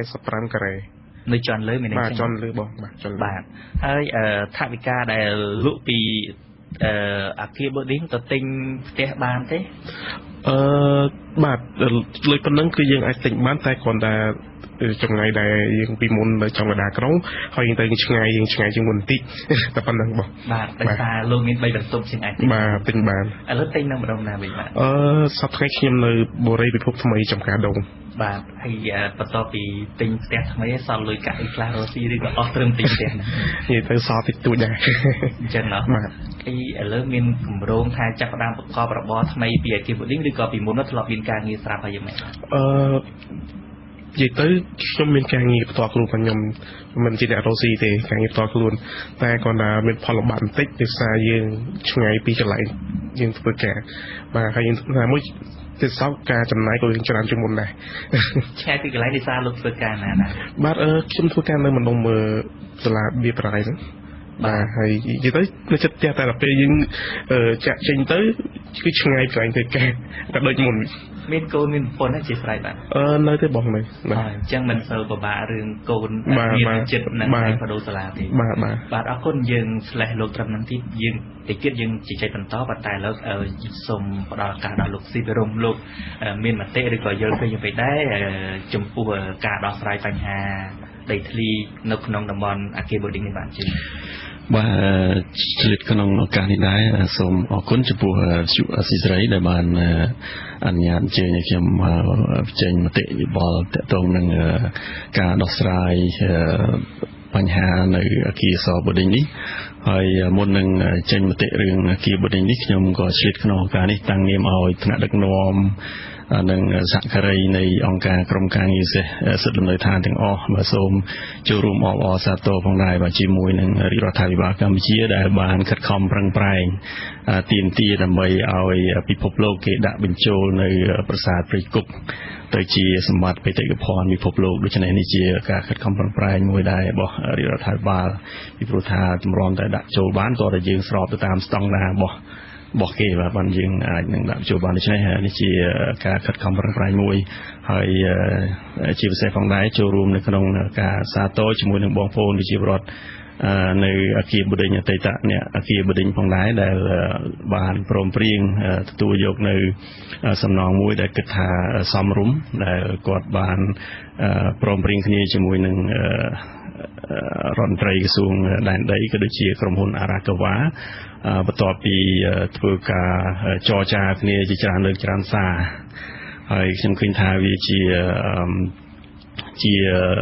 45ការ៉េនៅជាន់លើមានបាទជាន់លើបងបាទជាន់លើបាទហើយថវិកាដែលលក់ពីអគារ Building ទៅទិញផ្ទះបានទេបាទលុយប៉ុណ្ណឹងគឺយើងអាចទិញបានតែគ្រាន់តែចម្ងាយដែលយើងពីមុននៅចំកណ្ដាលក្រុងហើយយើងទៅឆ្ងាយជាងមុនបន្តិចតែប៉ុណ្ណឹងបងបាទដោយសារលោកមាន3បន្ទប់ជាងអាចទិញបាទទិញបានឥឡូវទិញនៅម្ដងណាវិញបាទសប្តាហ៍ខ្ញុំនៅបូរីពិភពថ្មីចំការដងបាទហើយបន្ទាប់ពីទិញផ្ទះថ្មីសល់លុយកាក់អីខ្លះរស់ស៊ីឬក៏អស់ត្រឹមទិញផ្ទះហ្នឹងនិយាយទៅសល់តិចតួចដែរអញ្ចឹងណាបាទឥឡូវមានគម្រោងថាចាប់ផ្ដើមប្រកបរបរថ្មីពីអគារ Building ឬក៏ពីមុនធ្លាប់មានការងារស្រាប់ហើយយ៉ាងម៉េចនិយាយទៅខ្ញុំមានការងារផ្ទាល់ខ្លួនរបស់ខ្ញុំមិនជាអ្នករស់ស៊ីទេការងារផ្ទាល់ខ្លួនតែគាត់ថាមានផលលំបាកបន្តិចដោយសារយើងឆ្ងាយពីកន្លែងយើងធ្វើការបាទហើយយើងថាមួយទៅសោកការចំណាយក៏យើងច្រើនជាងមុនដែរឆ្ងាយពីកន្លែងដោយសារលោកធ្វើការណាដែរបាទខ្ញុំធ្វើការនៅម្ដុំសាលាបៀប្រៃហ្នឹងបាទហើយនិយាយទៅនៅចិត្តផ្ទះតែដល់ពេលយើងចាក់ចេញទៅគឺឆ្ងាយពីកន្លែងធ្វើការតែដូចមុនមានកូនមានប្រពន្ធជាស្រ័យបាទនៅទេបងនេះបាទអញ្ចឹងមិនសូវពិបាករឿងកូនមានចិត្តនឹងឯងបដូរសាលាទេបាទអរគុណយើងស្លេះលោកត្រឹមនឹងទីយើងតិចទៀតយើងជជែកបន្តប៉ុន្តែលោកសូមផ្ដល់ឱកាសដល់លោកស៊ីវិរមលោកមានមតិឬក៏យល់ឃើញយ៉ាងម៉េចដែរចំពោះការដោះស្រាយបញ្ហាដីធ្លីនៅក្នុងតំបន់អគារ Building នេះបាទជឿបាទឆ្លៀតក្នុងឱកាសនេះដែរសូមអរគុណចំពោះអស៊ីសេរីដែលបានអនុញ្ញាតអញ្ជើញឲ្យខ្ញុំបញ្ចេញមតិយោបល់ទាក់ទងនឹងការដោះស្រាយបញ្ហានៅអគារស Building នេះហើយមុននឹងចេញមតិរឿងអគារ Building នេះខ្ញុំក៏ឆ្លៀតក្នុងឱកាសនេះតាំងនាមឲ្យថ្នាក់ដឹកនាំនិងសហការីនៃអង្គការក្រុមការងារសិទ្ធិលំនៅឋានទាំងអស់បាទសូមចូលរួមអបអរសាទរផងដែរបាទជាមួយនឹងរាជរដ្ឋាភិបាលកម្ពុជាដែលបានខិតខំប្រឹងប្រែងទាមទារដើម្បីឲ្យពិភពលោកគេដាក់បញ្ចូលនៅប្រាសាទព្រៃគុកទៅជាសម្បត្តិបេតិកភណ្ឌពិភពលោកដូច្នេះនេះជាការខិតខំប្រឹងប្រែងមួយដែររបស់រាជរដ្ឋាភិបាលពីព្រោះថាតម្រាំតែដាក់ចូលបានក៏តែយើងស្របទៅតាមស្តង់ដាររបស់គេបាទបានយើងអាចនឹងដាក់ចូលបានដូច្នេះនេះជាការខិតខំប្រឹងប្រែងមួយហើយជាពិសេសផងដែរចូលរួមនៅក្នុងការសាទរជាមួយនឹងបងប្អូនប្រជាពលរដ្ឋនៅអគារ Building អតីតអ្នកអគារ Building ផងដែរដែលបានព្រមព្រៀងទទួលយកនៅសំណងមួយដែលគិតថាសមរម្យដែលគាត់បានព្រមព្រៀងគ្នាជាមួយនឹងរដ្ឋមន្ត្រីក្រសួងដែនដីក៏ដូចជាក្រុមហ៊ុនអារ៉ាកាវ៉ាបន្ទាប់ពីធ្វើការចរចាគ្នាជាច្រើនលើកច្រើនសារហើយខ្ញុំឃើញថាវាជា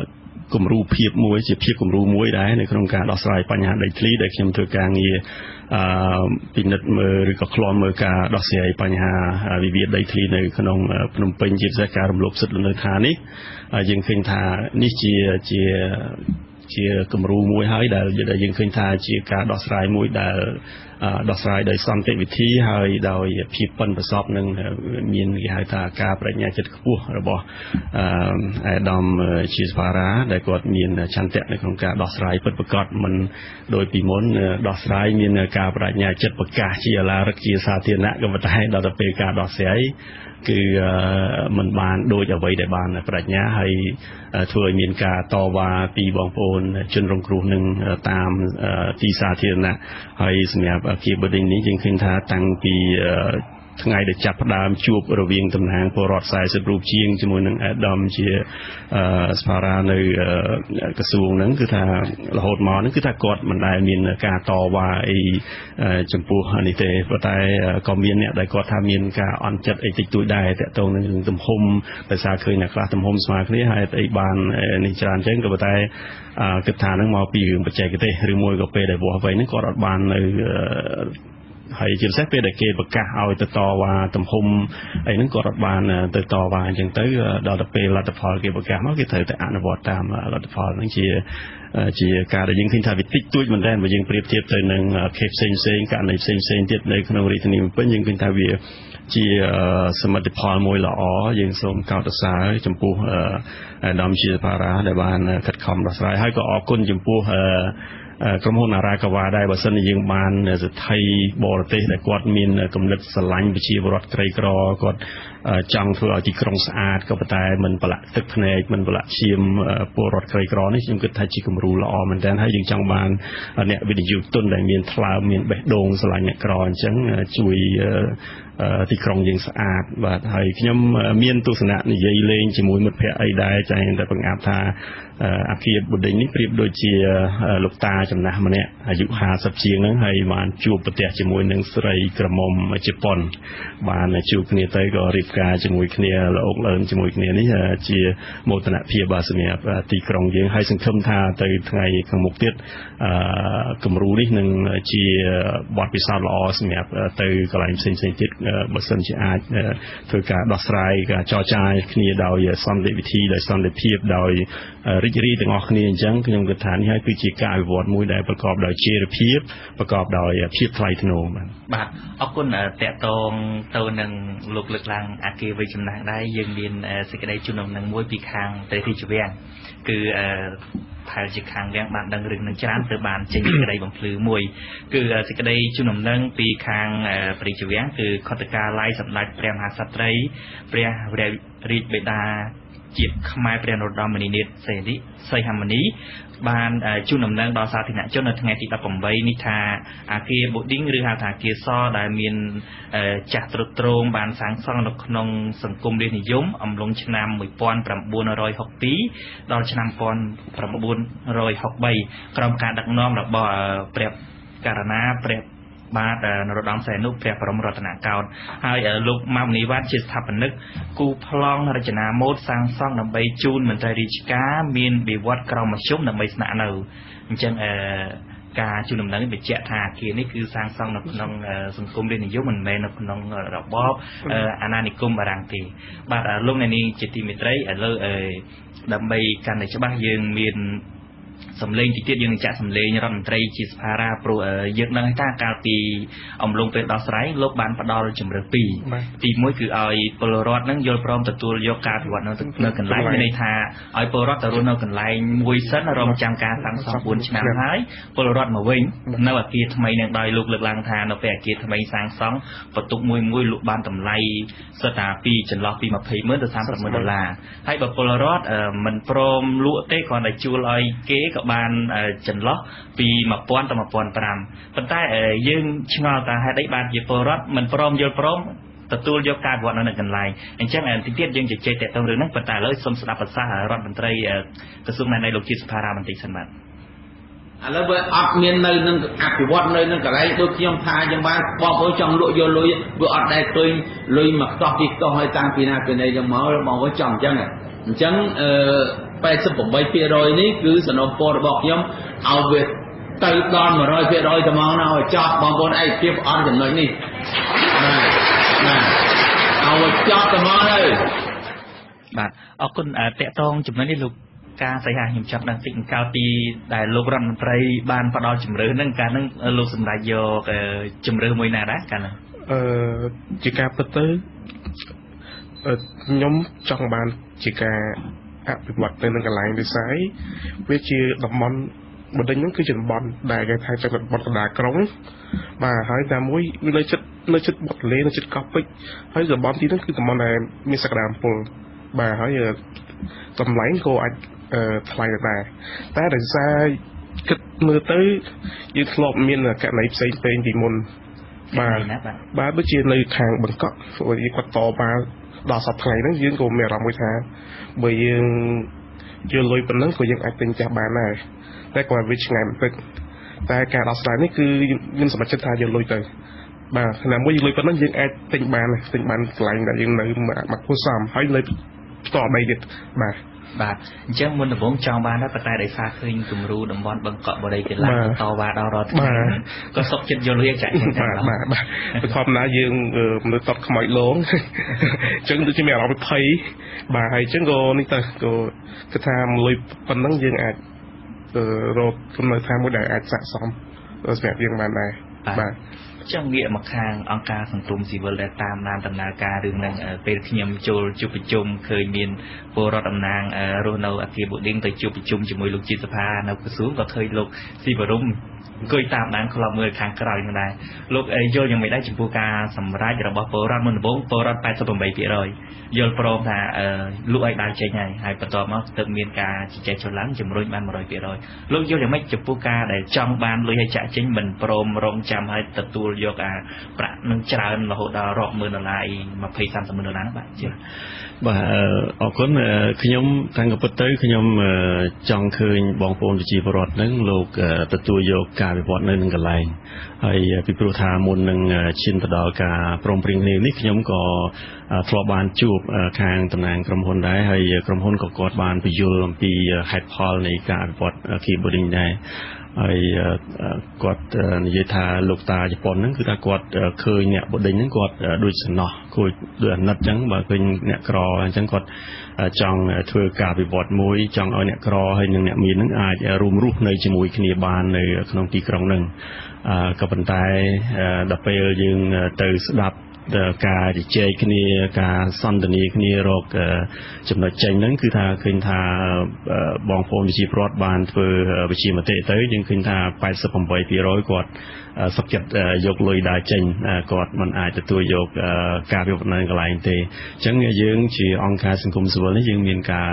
គំរូភាពមួយជាភាពគំរូមួយដែរនៅក្នុងការដោះស្រាយបញ្ហាដីធ្លីដែលខ្ញុំធ្វើការងារពិនិត្យមើលឬក៏ឃ្លាំមើលការដោះស្រាយបញ្ហាវិវាទដីធ្លីនៅក្នុងភ្នំពេញជាពិសេសការរំលោភសិទ្ធិលំនៅឋាននេះយើងឃើញថានេះជាគំរូមួយហើយដែលយើងឃើញថាជាការដោះស្រាយមួយដែលដោះស្រាយដោយសន្តិវិធីហើយដោយភាពប៉ិនប្រសប់នឹងមានគេហៅថាការបញ្ញាចិត្តខ្ពស់របស់អាដាមជាសភារាដែលគាត់មានឆន្ទៈនៅក្នុងការដោះស្រាយពិតប្រាកដមិនដោយពីមុនដោះស្រាយមានការបញ្ញាចិត្តប្រកាសជាអាឡារឹកជាសាធារណៈក៏ប៉ុន្តែដល់ទៅពេលការដោះស្រាយគឺมันបានដូចអ្វីដែលបានប្រាជ្ញាហើយធ្វើឲ្យមានការតវ៉ាពីបងប្អូនជនរងគ្រោះនឹងតាមទីសាធារណៈហើយសម្រាប់អគារបដិញនេះយើងឃើញថាតាំងពីថ្ងៃដែលចាប់ផ្ដើមជួបរវាងតំណាងពលរដ្ឋ40រូបជាងជាមួយនឹងអាដាមជាស្ភារានៅក្រសួងហ្នឹងគឺថារហូតមកហ្នឹងគឺថាគាត់មិនដែលមានការតវ៉ាអីចំពោះនេះទេប៉ុន្តែក៏មានអ្នកដែលគាត់ថាមានការអន់ចិត្តអីតិចតួចដែរតាក់ទងនឹងទំហំដោយសារឃើញអ្នកខ្លះទំហំស្មើគ្នាហើយអីបាននេះច្រើនអញ្ចឹងក៏ប៉ុន្តែគិតថាហ្នឹងមកពីរឿងបច្ចេកទេសឬមួយក៏ពេលដែលវាស់វែងហ្នឹងគាត់អត់បាននៅហើយជាពិសេសពេលដែលគេប្រកាសឲ្យទៅតវ៉ាទំហំអីហ្នឹងគាត់អត់បានទៅតវ៉ាអញ្ចឹងទៅដល់ទៅពេលលទ្ធផលគេប្រកាសមកគេត្រូវតែអនុវត្តតាមលទ្ធផលហ្នឹងជាការដែលយើងឃើញថាវាតិចតួចមែនតើបើយើងប្រៀបធៀបទៅនឹងខេសផ្សេងៗករណីផ្សេងៗទៀតនៅក្នុងរាជធានីភ្នំពេញយើងឃើញថាវាជាសមិទ្ធផលមួយល្អយើងសូមកោតសរសើរចំពោះអាដាមជាសភារាដែលបានខិតខំដោះស្រាយហើយក៏អរគុណចំពោះក្រុមហ៊ុនអារ៉ាកាវ៉ាដែរបើសិនជាយើងបានសិទ្ធិបរទេសដែលគាត់មានគំនិតស្រឡាញ់ប្រជាពលរដ្ឋក្រីក្រគាត់ចង់ធ្វើឲ្យទីក្រុងស្អាតក៏ប៉ុន្តែមិនប្រឡាក់ទឹកភ្នែកមិនប្រឡាក់ឈាមពលរដ្ឋក្រីក្រនេះខ្ញុំគិតថាជាគំរូល្អមែនទែនហើយយើងចង់បានអ្នកវិនិយោគទុនដែលមានថ្លើមមានបេះដូងស្រឡាញ់អ្នកក្រអញ្ចឹងជួយទីក្រុងយើងស្អាតបាទហើយខ្ញុំមានទស្សនៈនិយាយលេងជាមួយមិត្តភ័ក្តិអីដែរចា៎តែបង្អាប់ថាអគារបដិញនេះប្រៀបដូចជាលោកតាចំណាស់ម្នាក់អាយុ50ជាងហ្នឹងហើយបានជួបប្រទះជាមួយនឹងស្រីក្រមុំជប៉ុនបានជួបគ្នាទៅក៏រៀបការជាមួយគ្នាល្អកលឿនជាមួយគ្នានេះជាមោទនភាពបាទសម្រាប់ទីក្រុងយើងហើយសង្ឃឹមថាទៅថ្ងៃខាងមុខទៀតគំរូនេះនឹងជាបទពិសោធន៍ល្អសម្រាប់ទៅកន្លែងផ្សេងៗទៀតបើសិនជាអាចធ្វើការដោះស្រាយការចរចាគ្នាដោយសន្តិវិធីដោយសន្តិភាពដោយរីករាយទាំងអស់គ្នាអញ្ចឹងខ្ញុំគិតថានេះហើយគឺជាការអភិវឌ្ឍមួយដែលប្រកបដោយចីរភាពប្រកបដោយភាពថ្លៃថ្នូរបាទអរគុណតកតងទៅនឹងលោកលើកឡើងអគារវ័យចំណាស់ដែរយើងមានសេចក្តីជូនដំណឹងមួយពីខាងព្រះរាជវាំងគឺផែលជាខាងវាំងបានដឹងរឿងនឹងច្រើនទៅបានចេញសេចក្តីបំភ្លឺមួយគឺសេចក្តីជូនដំណឹងពីខាងព្រះរាជវាំងគឺខុទ្ទកាឡាយសម្ដេចព្រះមហាក្សត្រីព្រះរាជបិតាជាតិខ្មែរព្រះនរោត្តមនីនាថសីហមុនីបានជូនដំណឹងដល់សាធារណជននៅថ្ងៃទី18នេះថាអគារបូឌីងឬហៅថាអគារសដែលមានចាស់ទ្រុឌទ្រោមបានសាងសង់នៅក្នុងសង្គមរាស្ត្រនិយមអំឡុងឆ្នាំ1962ដល់ឆ្នាំ1963ក្រោមការដឹកនាំរបស់ព្រះករណាព្រះបាទនរោត្តមសីហនុព្រះបរមរតនកោដ្ឋហើយលោកម៉ៅនីវ៉ាន់ជាស្ថាបនិកគូប្លង់រចនាម៉ូដសាងសង់ដើម្បីជូនមន្ត្រីរាជការមានវិវត្តក្រមមធ្យមដើម្បីស្នាក់នៅអញ្ចឹងការជូនដំណឹងបញ្ជាក់ថាអគារនេះគឺសាងសង់នៅក្នុងសង្គមរាស្ត្រនិយមមិនមែននៅក្នុងរបបអាណានិគមបារាំងទេបាទលោកអ្នកនាងជាទីមេត្រីឥឡូវដើម្បីកាន់តែច្បាស់យើងមានសម្លេងទីទៀតយើងនឹងចាក់សម្លេងរដ្ឋមន្ត្រីជាសភារាព្រោះយើងដឹងថាកាលពីអំឡុងពេលដោះស្រាយលោកបានផ្ដល់ជំរឿនពីរទី1គឺឲ្យពលរដ្ឋនឹងយល់ព្រមទទួលយកការអភិវឌ្ឍនៅកន្លែងមានន័យថាឲ្យពលរដ្ឋទៅរស់នៅកន្លែងមួយសិនរងចាំការសាងសង់4ឆ្នាំហើយពលរដ្ឋមកវិញនៅអគារថ្មីនឹងដោយលោកលើកឡើងថានៅពេលអគារថ្មីសាងសង់បន្ទប់មួយលក់បានតម្លៃសិតថាពីចន្លោះពី$200,000ទៅ$300,000ហើយបើពលរដ្ឋមិនព្រមលក់ទេគ្រាន់តែជួលឲ្យគេក៏បានចន្លោះពី1000ទៅ1500ប៉ុន្តែយើងឆ្ងល់ថាហេតុអីបានជាពលរដ្ឋមិនព្រមយល់ព្រមទទួលយកការអភិវឌ្ឍនៅកន្លែងអញ្ចឹងទីទៀតយើងជជែកតាក់ទងរឿងហ្នឹងប៉ុន្តែឥឡូវសូមស្ដាប់ប្រសាសន៍រដ្ឋមន្ត្រីក្រសួងណែនាំលោកជាសភារាបន្តិចសិនបាទឥឡូវបើអត់មាននៅនឹងអភិវឌ្ឍនៅនឹងកន្លែងដូចខ្ញុំថាយ៉ាងបានបងប្អូនចង់លក់យកលុយវាអត់ដែលឃើញលុយមកខ្សោះពីខ្សោះឲ្យតាំងពីណាពីណីយ៉ាងមកបងប្អូនចង់អញ្ចឹង 88%នេះគឺសំណពររបស់ខ្ញុំឲ្យវាទៅដល់100%តែមកណាឲ្យចប់បងប្អូនឯកភាពអត់ចំណុចនេះបាទឲ្យចប់តែមកទៅបាទអរគុណតកតងចំណុចនេះលោកការស្អីហាខ្ញុំចាប់ដឹងតិចកៅពីដែលលោករដ្ឋមន្ត្រីបានផ្ដល់ជំរឿនហ្នឹងកាលហ្នឹងលោកសម្ដេចយកជំរឿនមួយណាដែរកាលហ្នឹងជាការពិតទៅខ្ញុំចង់បានជាការអភិវឌ្ឍទៅនឹងកន្លែងវិស័យវាជាតំបន់បណ្ដឹងហ្នឹងគឺជាតំបន់ដែលគេថាជាតំបន់កណ្ដាលក្រុងបាទហើយតែមួយវានៅចិត្តបត់លេនៅចិត្តកោះពេជ្រហើយតំបន់ទីហ្នឹងគឺតំបន់ដែលមានសក្តានុពលបាទហើយតម្លៃក៏អាចថ្លៃដែរតែដោយសារគិតមើលទៅយើងធ្លាប់មានករណីផ្សេងពេងពីមុនបាទដូចជានៅខាងបង្កក់គាត់តបានដល់សប្តាហ៍ហ្នឹងយើងក៏មានអារម្មណ៍មួយថាបើយើងយកលុយប៉ុណ្ណឹងក៏យើងអាចទិញចាស់បានដែរតែគាត់វាឆ្ងាយបន្តិចតែការដោះស្រាយនេះគឺយើងសម្រេចចិត្តថាយកលុយទៅបាទថ្ងៃមួយយើងលុយប៉ុណ្ណឹងយើងអាចទិញបានកន្លែងដែលយើងនៅមកគួរសមហើយនៅផ្ទាល់ដីទៀតបាទអញ្ចឹងមុនដំបូងចង់បានដែរប៉ុន្តែដោយសារឃើញគំរូតំបន់បង្កក់បរិយាកាសឡើងតវ៉ាដល់រដ្ឋក៏សុខចិត្តយកលុយចាក់ហ្នឹងបាទធម្មតាយើងមនុស្សតត់ខ្មោចលងអញ្ចឹងដូចជាមានអារម្មណ៍ភ័យបាទហើយអញ្ចឹងក៏នេះទៅក៏គឺថាលុយប៉ុណ្ណឹងយើងអាចរកចំណុចថាមួយដែលអាចស័ក្តិសមសម្រាប់យើងបានដែរបាទចង់ងាកមកខាងអង្គការសង្គមស៊ីវិលដែលតាមដានដំណើរការរឿងហ្នឹងពេលខ្ញុំចូលជួបប្រជុំឃើញមានពលរដ្ឋតំណាងរស់នៅអគារបូឌីងទៅជួបប្រជុំជាមួយលោកជាតិសភានៅក្រសួងក៏ឃើញលោកស៊ីវរុំអង្គុយតាមដានក្លឹបមើលខាងក្រោយហ្នឹងដែរលោកយល់យ៉ាងម៉េចដែរចំពោះការសម្រេចរបស់ពលរដ្ឋមុនដំបូងពលរដ្ឋ 88% យល់ព្រមថាលក់ឲ្យដើរចេញហើយបន្ទាប់មកទើបមានការជជែកចុះឡើងជំរុញបាន 100% លោកយល់យ៉ាងម៉េចចំពោះការដែលចង់បានលុយឲ្យចាក់ចេញមិនព្រមរងចាំឲ្យទទួលយកប្រាក់នឹងច្រើនរហូតដល់រាប់ម៉ឺនដុល្លារ20-30 ម៉ឺនដុល្លារបាទជឿបាទអរគុណខ្ញុំតាំងពីពិតទៅខ្ញុំចង់ឃើញបងប្អូនប្រជាពលរដ្ឋនឹងលោកទទួលយកការវិវត្តនៅនឹងកន្លែងហើយពីព្រោះថាមុននឹងឈានទៅដល់ការព្រមព្រៀងនេះខ្ញុំក៏ធ្លាប់បានជួបខាងតំណាងក្រុមហ៊ុនដែរហើយក្រុមហ៊ុនក៏គាត់បានពន្យល់អំពីហេតុផលនៃការវិវត្ត keyboarding ដែរហើយគាត់និយាយថាលោកតាជប៉ុនហ្នឹងគឺថាគាត់ឃើញអ្នកបដិញហ្នឹងគាត់ដូចសំណោះគួយដូចអាណិតអញ្ចឹងបើឃើញអ្នកក្រអញ្ចឹងគាត់ចង់ធ្វើការវិវត្តមួយចង់ឲ្យអ្នកក្រហើយនិងអ្នកមានហ្នឹងអាចរួមរស់នៅជាមួយគ្នាបាននៅក្នុងទីក្រុងហ្នឹងក៏ប៉ុន្តែដល់ពេលយើងទៅស្ដាប់ការជជែកគ្នាការសន្ទនាគ្នារកចំណុចចេញហ្នឹងគឺថាឃើញថាបងប្អូនប្រជាពលរដ្ឋបានធ្វើវិជាមតិទៅយើងឃើញថា 88% គាត់សុខចិត្តយកលុយដើរចេញគាត់មិនអាចទទួលយកការវិវត្តនៅកន្លែងទេអញ្ចឹងយើងជាអង្គការសង្គមស៊ីវិលនេះយើងមានការ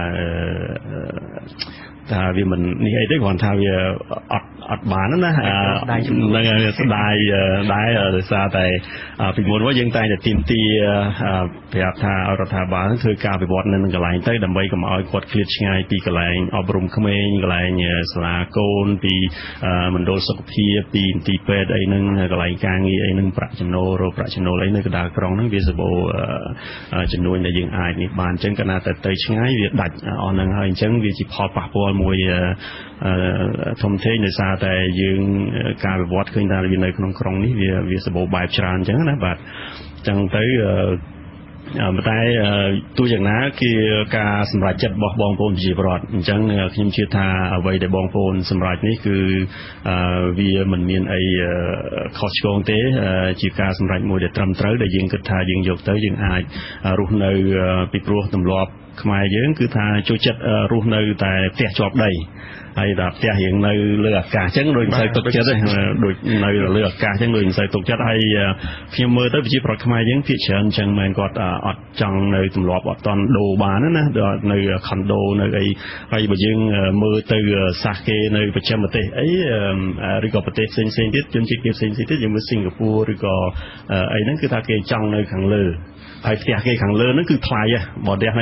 ថាវាមិននេះអីទេគ្រាន់ថាវាអត់បានណាហ្នឹងស្ដាយដែរដោយសារតែពីមុនមកយើងតែងតែទីមទីប្រាប់ថារដ្ឋាភិបាលធ្វើការវិវត្តនៅនឹងកន្លែងទៅដើម្បីកុំឲ្យគាត់ឃ្លាតឆ្ងាយពីកន្លែងអប់រំក្មេងកន្លែងសាលាកូនពីមណ្ឌលសុខភាពពីមន្ទីរពេទ្យអីហ្នឹងកន្លែងការងារអីហ្នឹងប្រាក់ចំណូលរកប្រាក់ចំណូលអីនៅកណ្ដាលក្រុងហ្នឹងវាសម្បូរចំនួនដែលយើងអាចនេះបានអញ្ចឹងកាលណាទៅឆ្ងាយវាដាច់អស់ហ្នឹងហើយអញ្ចឹងវាជាផលប៉ះពាល់មួយធំធេងដោយសារតែយើងការវិវត្តឃើញថាវានៅក្នុងក្រុងនេះវាសម្បូរបែបច្រើនអញ្ចឹងណាបាទអញ្ចឹងទៅតែទោះយ៉ាងណាគឺការសម្រេចចិត្តរបស់បងប្អូនប្រជាពលរដ្ឋអញ្ចឹងខ្ញុំជឿថាអ្វីដែលបងប្អូនសម្រេចនេះគឺវាមិនមានអីខុសឆ្គងទេជាការសម្រេចមួយដែលត្រឹមត្រូវដែលយើងគិតថាយើងយកទៅយើងអាចរស់នៅពីព្រោះទម្លាប់ខ្មែរយើងគឺថាចូលចិត្តរស់នៅតែផ្ទះជាប់ដីហើយដល់ផ្ទះរៀងនៅលើអាកាសអញ្ចឹងដូចមិនសូវទុកចិត្តទេដូចនៅលើអាកាសអញ្ចឹងដូចមិនសូវទុកចិត្តហើយខ្ញុំមើលទៅប្រជាប្រដ្ឋខ្មែរយើងភាគច្រើនអញ្ចឹងមែនគាត់អត់ចង់នៅទម្លាប់អត់តន់ដូរបានណានៅខុនដូនៅអីហើយបើយើងមើលទៅសាសគេនៅប្រចាំប្រទេសអីឬក៏ប្រទេសផ្សេងៗទៀតជនជាតិផ្សេងៗទៀតយើងមើលសិង្ហបុរីឬក៏អីហ្នឹងគឺថាគេចង់នៅខាងលើហើយផ្ទះគេខាងលើហ្នឹងគឺថ្លៃបើផ្ទះនៅក្រោមហ្នឹង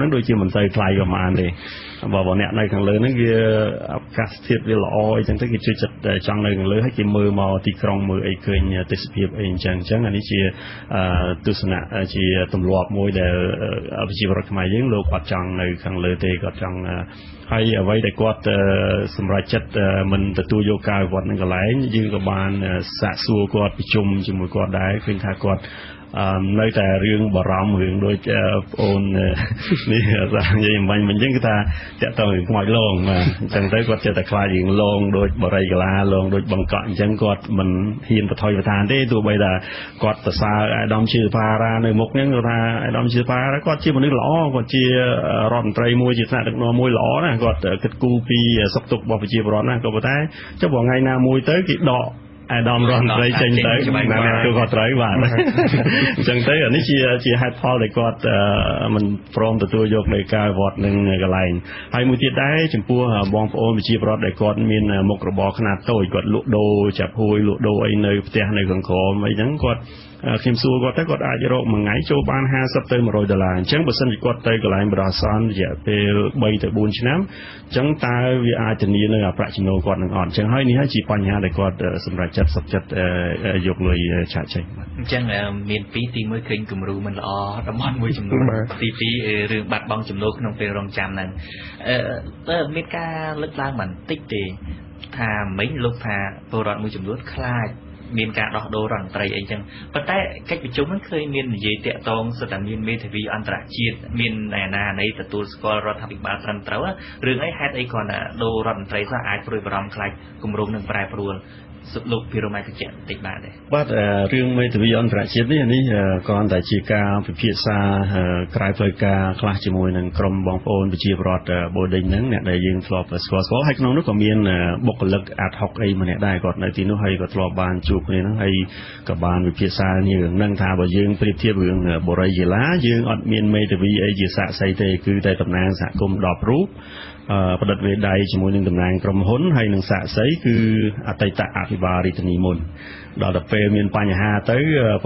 ហ្នឹងដូចជាមិនសូវថ្លៃក៏បានទេបើអ្នកនៅខាងលើហ្នឹងវាឱកាសធាតុវាល្អអីចឹងទៅគេជួយចិត្តចង់នៅខាងលើហើយគេមើលមកទីក្រុងមើលអីឃើញទេសភាពអីអញ្ចឹងអានេះជាទស្សនៈជាទម្លាប់មួយដែលប្រជាពលរដ្ឋខ្មែរយើងលោកគាត់ចង់នៅខាងលើទេគាត់ចង់ហើយអ្វីដែលគាត់សម្រេចចិត្តមិនទទួលយកការវិវត្តនឹងកន្លែងយើងក៏បានសាកសួរគាត់ប្រជុំជាមួយគាត់ដែរឃើញថាគាត់នៅតែរឿងបារម្ភរឿងដូចប្អូននេះថានិយាយមិញអញ្ចឹងគឺថាតាក់ទងរឿងខ្មោចលងបាទអញ្ចឹងទៅគាត់ចេះតែខ្លាចរឿងលងដូចបរិយាកាលងដូចបង្កក់អញ្ចឹងគាត់មិនហ៊ានបថុយបឋានទេទោះបីថាគាត់សរសើរអាយដាមឈឺផារ៉ានៅមុខហ្នឹងគាត់ថាអាយដាមឈឺផារ៉ាគាត់ជាមនុស្សល្អគាត់ជារដ្ឋមន្ត្រីមួយជាថ្នាក់ដឹកនាំមួយល្អណាស់គាត់គិតគូរពីសុខទុក្ខរបស់ប្រជាពលរដ្ឋណាក៏ប៉ុន្តែចុះថ្ងៃណាមួយទៅគេដកអាដាមរដ្ឋមន្ត្រីចេញទៅណាគឺគាត់ត្រូវបាទអញ្ចឹងទៅអានេះជាហេតុផលដែលគាត់មិនព្រមទទួលយកនៅការវត្តនឹងកន្លែងហើយមួយទៀតដែរចំពោះបងប្អូនប្រជាពលរដ្ឋដែលគាត់មានមុខរបរខ្នាតតូចគាត់លក់ដូរចាប់ហួយលក់ដូរអីនៅផ្ទះនៅខាងក្រោមអីហ្នឹងគាត់ខ្ញុំសួរគាត់ទៅគាត់អាចរកមួយថ្ងៃចូលបាន$50ទៅ$100អញ្ចឹងបើសិនជាគាត់ទៅកន្លែងបរិយាសនរយៈពេល3ទៅ4ឆ្នាំអញ្ចឹងតើវាអាចធានានៅប្រាក់ចំណូលគាត់នឹងអត់អញ្ចឹងហើយនេះហើយជាបញ្ហាដែលគាត់សម្រាប់ចិត្តសុខចិត្តយកលុយឆាកចេញអញ្ចឹងមានពីរទី1ឃើញគំរូមិនល្អតំបន់មួយចំនួនទី2រឿងបាត់បង់ចំណូលក្នុងពេលរងចាំហ្នឹងមានការលើកឡើងបន្តិចទេថាមិញលោកថាពលរដ្ឋមួយចំនួនខ្លាចមានការដោះដូររដ្ឋមន្ត្រីអីចឹងប៉ុន្តែកិច្ចប្រជុំហ្នឹងឃើញមាននិយាយតាក់ទងសិទ្ធិមានមេធាវីអន្តរជាតិមានអាណានៃទទួលស្គាល់រដ្ឋាភិបាលត្រឹមត្រូវរឿងអីហេតុអីគ្រាន់តែដូររដ្ឋមន្ត្រីខ្លះអាចព្រួយបារម្ភខ្លាចគម្រោងនឹងប្រែប្រួលលោកពីរមបញ្ជាក់បន្តិចបាទបាទរឿងមេធាវីអន្តរជាតិនេះគ្រាន់តែជាការពិភាក្សាក្រៅផ្លូវការខ្លះជាមួយនឹងក្រុមបងប្អូនប្រជាពលរដ្ឋបូឌិងហ្នឹងអ្នកដែលយើងធ្លាប់ស្គាល់ហើយក្នុងនោះក៏មានបុគ្គលិកad hocអីម្នាក់ដែរគាត់នៅទីនោះហើយក៏ធ្លាប់បានជួបគ្នាហ្នឹងហើយក៏បានវិភាសានេះរឿងហ្នឹងថាបើយើងប្រៀបធៀបរឿងបរិយាឡាយើងអត់មានមេធាវីអីជាសាក្សីទេគឺតែតំណាងសហគមន៍10រូបប្រឌិតវេដៃជាមួយនឹងតំណាងក្រុមហ៊ុនហើយនឹងសាក្សីគឺអតីតអភិបាលរាជធានីមុនដល់ទៅពេលមានបញ្ហាទៅ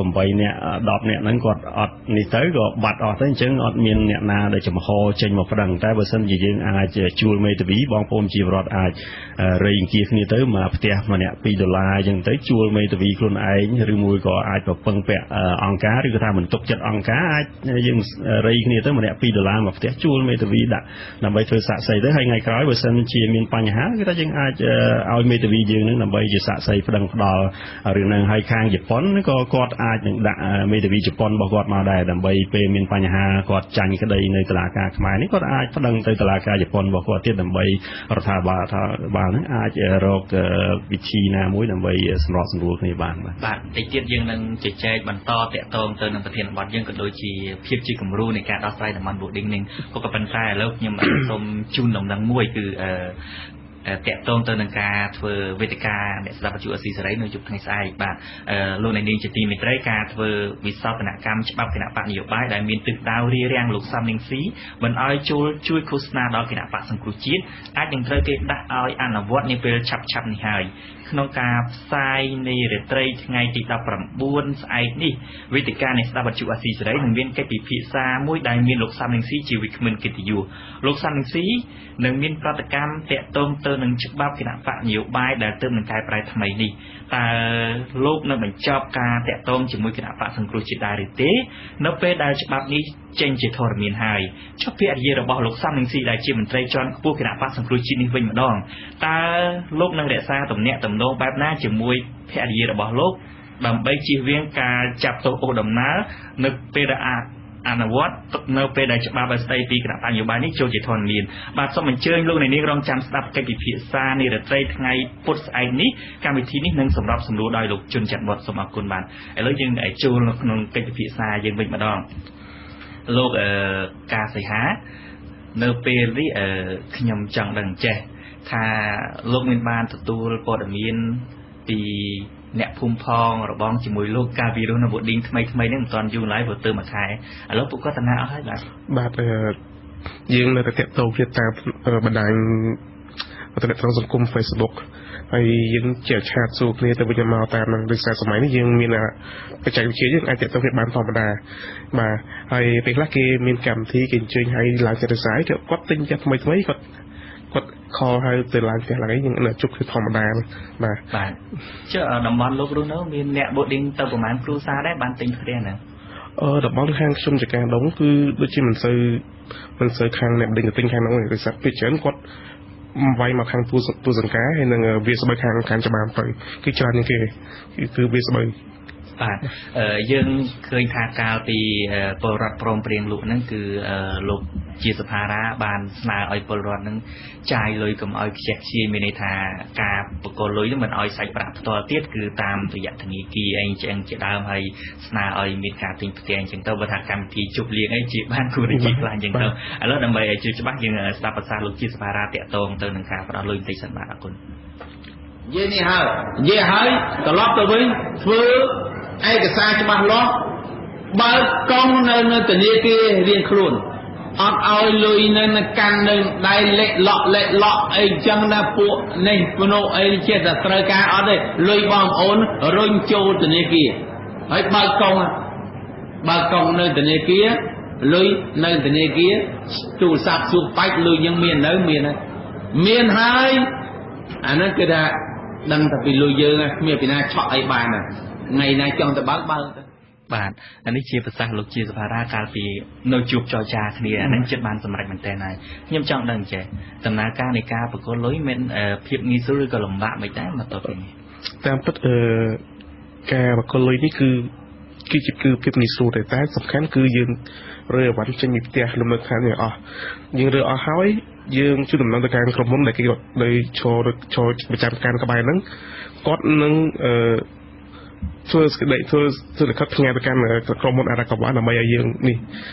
8នាក់10នាក់ហ្នឹងគាត់អត់នេះទៅក៏បាត់អស់ទៅអញ្ចឹងអត់មានអ្នកណាដែលចំហចេញមកប្តឹងតែបើសិនជាយើងអាចជួលមេធាវីបងប្អូនជីវរដ្ឋអាចរៃអង្គាសគ្នាទៅមកផ្ទះម្នាក់$2អញ្ចឹងទៅជួលមេធាវីខ្លួនឯងឬមួយក៏អាចប្រពឹងពាក់អង្គការឬក៏ថាបន្ទុកចិត្តអង្គការអាចយើងរៃគ្នាទៅម្នាក់$2មកផ្ទះជួលមេធាវីដាក់ដើម្បីធ្វើសាក្សីទៅហើយថ្ងៃក្រោយបើសិនជាមានបញ្ហាគឺថាយើងអាចឲ្យមេធាវីយើងនឹងដើម្បីជាសាក្សីប្តឹងផ្ដាល់រឿងហ្នឹងហើយខាងជប៉ុនក៏គាត់អាចនឹងដាក់មេធាវីជប៉ុនរបស់គាត់មកដែរដើម្បីពេលមានបញ្ហាគាត់ចាញ់ក្តីនៅតុលាការខ្មែរនេះគាត់អាចប្តឹងទៅតុលាការជប៉ុនរបស់គាត់ទៀតដើម្បីរដ្ឋាភិបាលហ្នឹងអាចរកវិធីណាមួយដើម្បីសម្របសម្រួលគ្នាបានបាទតិចទៀតយើងនឹងជជែកបន្តតាក់ទងទៅនឹងប្រធានបទយើងក៏ដូចជាភាពជាគំរូនៃការដោះស្រាយតំបន់ boarding នេះក៏ប៉ុន្តែឥឡូវខ្ញុំសូមជូនដំណឹងមួយគឺតាក់ទងទៅនឹងការធ្វើវេទិកាអ្នកស្ដាប់វិទ្យុអស៊ីសេរីនៅយប់ថ្ងៃស្អែកបាទលោកនាងជាទីមេត្រីការធ្វើវិសោធនកម្មច្បាប់គណៈបកនយោបាយដែលមានទិសដៅរារាំងលោកសំរងស៊ីមិនឲ្យជួយឃោសនាដល់គណៈបកសង្គ្រោះជាតិអាចនឹងត្រូវគេដាក់ឲ្យអនុវត្តនាពេលឆាប់នេះហើយក្នុងការផ្សាយនៃរាត្រីថ្ងៃទី19ស្អែកនេះវេទិកាអ្នកស្ដាប់វិទ្យុអស៊ីសេរីនឹងមានកិច្ចពិភាក្សាមួយដែលមានលោកសំរងស៊ីជាវិក្កាមកិត្តិយសលោកសំរងស៊ីនឹងមានប្រតិកម្មតាក់ទងទៅនឹងច្បាប់គណៈបកនយោបាយដែលទើបនឹងកែប្រែថ្មីនេះតើលោកនឹងបញ្ចប់ការតាក់ទងជាមួយគណៈបកសង្គ្រោះជាតិដែរឬទេនៅពេលដែលច្បាប់នេះចេញជាធរមានហើយចុះភរិយារបស់លោកសំរងស៊ីដែលជាមន្ត្រីជាន់ខ្ពស់គណៈបកសង្គ្រោះជាតិនេះវិញម្ដងតើលោកនឹងរក្សាទំនាក់ទំនងបែបណាជាមួយភរិយារបស់លោកដើម្បីជៀសវាងការចាប់ទោសអូដំណើរនៅពេលដែលអនុវត្តនៅពេលដែលច្បាប់ស្ដីពីគណៈបញ្ញោបាយនេះចូលជាធនមានបាទសូមអញ្ជើញលោកនាងរងចាំស្ដាប់កិច្ចពិភាក្សានារាត្រីថ្ងៃពុធស្អែកនេះកម្មវិធីនេះនឹងសម្របសម្រួលដោយលោកជុនច័ន្ទវត្តសូមអរគុណបាទឥឡូវយើងចូលក្នុងកិច្ចពិភាក្សាយើងវិញម្ដងលោកកាសីហានៅពេលនេះខ្ញុំចង់ដឹងចេះថាលោកមានបានទទួលព័ត៌មានពីអ្នកភូមិផងរបងជាមួយលោកការវិរោធនៅ boarding ថ្មីនេះមិនទាន់យូរឡើយព្រោះទៅមួយខែឥឡូវពួកគាត់តាណាអស់ហើយបាទយើងនៅតែតាក់ទងគ្នាតាមបណ្ដាញអន្តរជាតិសង្គម Facebook ហើយយើងជាឆាតសួរគ្នាទៅវិញមកតាមនឹងដូចសម័យនេះយើងមានបច្ចេកវិទ្យាយើងអាចទៅគ្នាបានធម្មតាបាទហើយពេលខ្លះគេមានកម្មវិធីគេអញ្ជើញឲ្យឡើងចិត្តសាយគាត់ទិញចិត្តថ្មីគាត់ខលឲ្យទៅឡើងផ្ទះឡើងយើងនៅជប់គឺធម្មតាបាទចុះតំបន់លោករស់នៅមានអ្នក boarding ទៅប្រហែលគ្រួសារដែរបានទិញផ្ទះហ្នឹងតំបន់ខាងខ្ញុំចកាដងគឺដូចជាមិនសូវខាងអ្នកដេញទៅទិញខាងនោះទេសាប់ពីច្រើនគាត់វាយមកខាងទូសង្ការហើយនឹងវាស្បើខាងច្បារទៅគឺច្រើនជាងគេគឺវាស្បើបាទយើងឃើញថាកាលពីពលរដ្ឋព្រមព្រៀងលក់ហ្នឹងគឺលោកជាសភារាបានស្នើឲ្យពលរដ្ឋហ្នឹងចាយលុយកុំឲ្យខ្ជះខ្ជាយមានន័យថាការបកគលលុយហ្នឹងមិនឲ្យសាច់ប្រាក់ផ្ទាល់ទៀតគឺតាមរយៈធនាគារអីចឹងជាដើមហើយស្នើឲ្យមានការទិញផ្ទះអញ្ចឹងទៅបើថាកម្មវិធីជប់លៀងអីជាបានគួរតែជាខ្លះអញ្ចឹងទៅឥឡូវដើម្បីឲ្យជឿច្បាស់យើងស្ដាប់ប្រសាសន៍លោកជាសភារាតាក់ទងទៅនឹងការផ្ដោតលុយបន្តិចសិនបាទអរគុណនិយាយហើយត្រឡប់ទៅវិញធ្វើឯកសារច្បាស់លាស់បើកង់នៅធនាគាររៀងខ្លួនអត់ឲ្យលុយនៅកាន់នៅដៃលេខឡក់អីចឹងណាពួកនេះមនុស្សអីចេះតែត្រូវការអត់ទេលុយបងប្អូនរុញចូលធនាគារហើយបើកង់នៅធនាគារលុយនៅធនាគារទូរស័ព្ទសួរបាច់លុយยังមានហើយអាហ្នឹងគឺថាដឹងតែពីលុយយើងគ្មានពីណាឆក់អីបានថ្ងៃណាចង់ទៅបើកទៅបាទអានេះជាប្រសាសន៍លោកជាសភារាកាលពីនៅជួបចរចាគ្នាអានឹងចិត្តបានសម្រេចមែនតើហើយខ្ញុំចង់ដឹងចេះដំណើរការនៃការបកគលលុយមានភាពងាយស្រួលឬក៏លំបាកមិនដែរមកតទៅនេះតាមពិតការបកគលលុយនេះគឺជាភាពងាយស្រួលតែសំខាន់គឺយើងរើអវ៉ាន់ចេញពីផ្ទះលំនៅឋានយើងអស់យើងរើអស់ហើយយើងជួយដំណើរទៅកាន់ក្រុមហ៊ុនដែលគេគាត់នៅឈរប្រចាំការក្បែរហ្នឹងគាត់នឹងធ្វើស្ដីធ្វើលិខិតផ្ញើទៅកាន់ក្រុមហ៊ុនអារ៉ាកាវ៉ាដើម្បីឲ្យយើងនេះ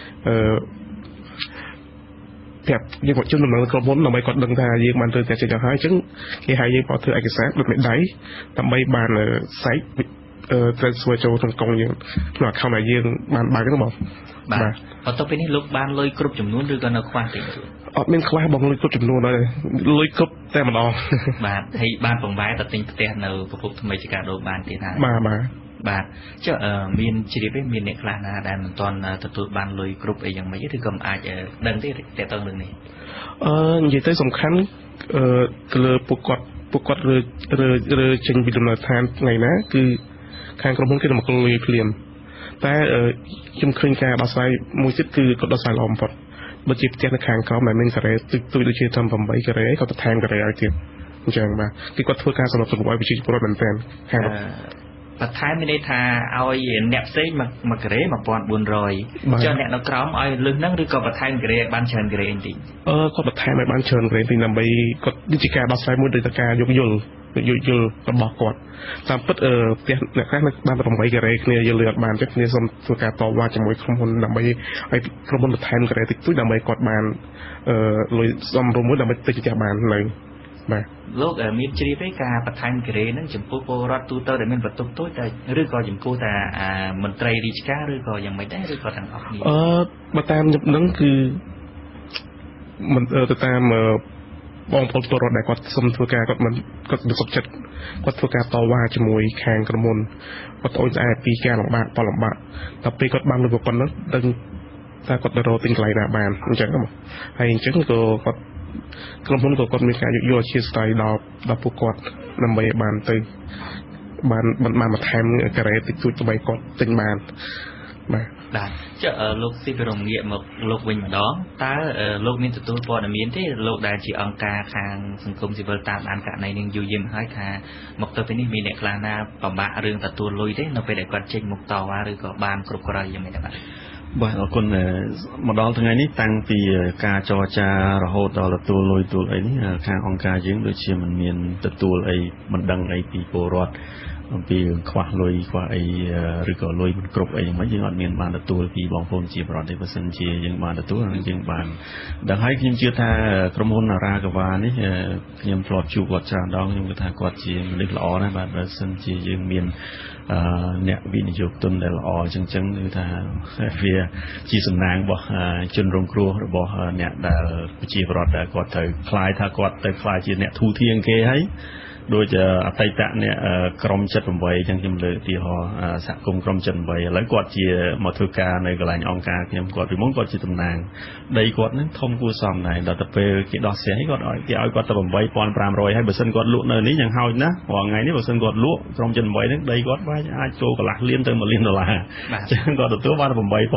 ប្រាប់យើងមកជុំដំណើរក្រុមហ៊ុនដើម្បីគាត់ដឹងថាយើងបានធ្វើតែចេញទៅហើយអញ្ចឹងគេហៅយើងមកធ្វើឯកសារដូចមេដៃដើម្បីបានសាច់transfer ចូលក្នុងកុងយើងក្នុង account ដែលយើងបានបើកហ្នឹងបងបាទបន្ទាប់ពីនេះលោកបានលុយគ្រប់ចំនួនឬក៏នៅខ្វះតិចតួចអត់មានខ្វះបងលុយគ្រប់ចំនួនហើយលុយគ្រប់តែម្ដងបាទហើយបានបង្វែរទៅទិញផ្ទះនៅប្រភពថ្មីជាការដូរបានទៀតហើយបាទចុះមានជ្រាបទេមានអ្នកខ្លះណាដែលមិនទាន់ទទួលបានលុយគ្រប់អីយ៉ាងម៉េចឬក៏មិនអាចដឹងទេតើតើរឿងនេះនិយាយទៅសំខាន់ទៅលើពួកគាត់រើចេញពីដំណើរឋានថ្ងៃណាគឺខាងក្រុមហ៊ុនគេនឹងមកលុយភ្លាមតែខ្ញុំឃើញការដោះស្រាយមួយទៀតគឺគាត់ដោះស្រាយល្អបំផុតបើជាផ្ទះនៅខាងក្រោមដែលមានការ៉េទូដូចជាតាម8ការ៉េគាត់ទៅថែមការ៉េឲ្យទៀតអញ្ចឹងបាទគឺគាត់ធ្វើការសម្របសម្រួលឲ្យប្រជាពលរដ្ឋមែនទែនខាងបន្ថែមមានន័យថាឲ្យអ្នកផ្សេងមួយការ៉េ1400ចុះអ្នកនៅក្រោមឲ្យលឹះហ្នឹងឬក៏បន្ថែមការ៉េឲ្យបានច្រើនការ៉េបន្តិចគាត់បន្ថែមឲ្យបានច្រើនការ៉េបន្តិចដើម្បីគាត់នេះជាការដោះស្រាយមួយដោយតែការយោគយល់របស់គាត់តាមពិតផ្ទះអ្នកខ្លះបានតែ8ការ៉េគ្នាយល់លឿនអត់បានទេគ្នាសូមធ្វើការតបឡើងជាមួយក្រុមហ៊ុនដើម្បីឲ្យក្រុមហ៊ុនបន្ថែមការ៉េតិចតួចដើម្បីគាត់បានលុយសមរម្យមួយដើម្បីទិញផ្ទះបាននៅបាទលោកមានជ្រាបទេការបន្ថែមការ៉េហ្នឹងចំពោះពលរដ្ឋទូទៅដែលមានបន្ទុកតូចតែឬក៏ចំពោះតែមន្ត្រីរាជការឬក៏យ៉ាងម៉េចដែរឬក៏ទាំងអស់គ្នាបើតាមខ្ញុំដឹងគឺមិនទៅតាមបងប្អូនពលរដ្ឋដែលគាត់សុំធ្វើការគាត់មិនសុខចិត្តគាត់ធ្វើការតវ៉ាជាមួយខាងក្រុមហ៊ុនគាត់អូនស្អែកពីការលំបាកតែពេលគាត់បានលុយប៉ុណ្ណឹងដឹងថាគាត់ទៅរកទិញកន្លែងណាបានអញ្ចឹងហើយអញ្ចឹងក៏គាត់ក្រុមហ៊ុនក៏គាត់មានការយកជាស្ទាយដល់ពួកគាត់ដើម្បីឲ្យបានទៅបានបន្ថែមការ៉េតិចតួចដើម្បីគាត់ទិញបានបាទចុះលោកស៊ីពីរងងាកមកលោកវិញម្ដងតើលោកមានទទួលព័ត៌មានទេលោកដែលជាអង្គការខាងសង្គមស៊ីវិលតាមដានករណីនេះយូរយាមហើយថាមកទៅពេលនេះមានអ្នកខ្លះណាពិបាករឿងទទួលលុយទេនៅពេលដែលគាត់ចេញមុខតវ៉ាឬក៏បានគ្រប់គ្រាន់យ៉ាងម៉េចដែរបាទអរគុណមកដល់ថ្ងៃនេះតាំងពីការចរចារហូតដល់ទទួលលុយទួលអីនេះខាងអង្គការយើងដូចជាមិនមានទទួលអីមិនដឹងអីពីពលរដ្ឋអំពីខ្វះលុយខ្វះអីឬក៏លុយមិនគ្រប់អីយ៉ាងម៉េចយើងអត់មានបានទទួលពីបងប្អូនជាប្រវត្តិទេបើសិនជាយើងបានទទួលយើងបានដល់ហើយខ្ញុំជឿថាក្រុមហ៊ុនអារ៉ាកាវ៉ានេះខ្ញុំធ្លាប់ជួបគាត់ច្រើនដងខ្ញុំគិតថាគាត់ជាមនុស្សល្អណាស់បាទបើសិនជាយើងមានអ្នកវិនិយោគទុនដែលល្អអញ្ចឹងគឺថាវាជាសំណាងរបស់ជនរងគ្រោះរបស់អ្នកដែលប្រជាពលរដ្ឋដែលគាត់ត្រូវខ្លាយថាគាត់ទៅខ្លាយជាអ្នកធូរធាងគេហើយโดยจะអតីតเนี่ยក្រុម78ចឹងខ្ញុំលើកឧទាហរណ៍សហគមន៍ក្រុម78ឥឡូវគាត់ជាមកធ្វើការនៅកន្លែងអង្គការខ្ញុំគាត់ពីមុនគាត់ជាតំណាងដីគាត់ហ្នឹងធំគួរសមដែរដល់ទៅពេលគេដោះស្រាយគាត់ឲ្យគេឲ្យគាត់ទៅ 8,500 ហើយបើសិនគាត់លក់នៅនេះយ៉ាងហោចណាស់រាល់ថ្ងៃនេះបើសិនគាត់លក់ក្រុម78ហ្នឹងដីគាត់អាចចូលកន្លះលានទៅ1លានដុល្លារអញ្ចឹងគាត់ទទួលបាន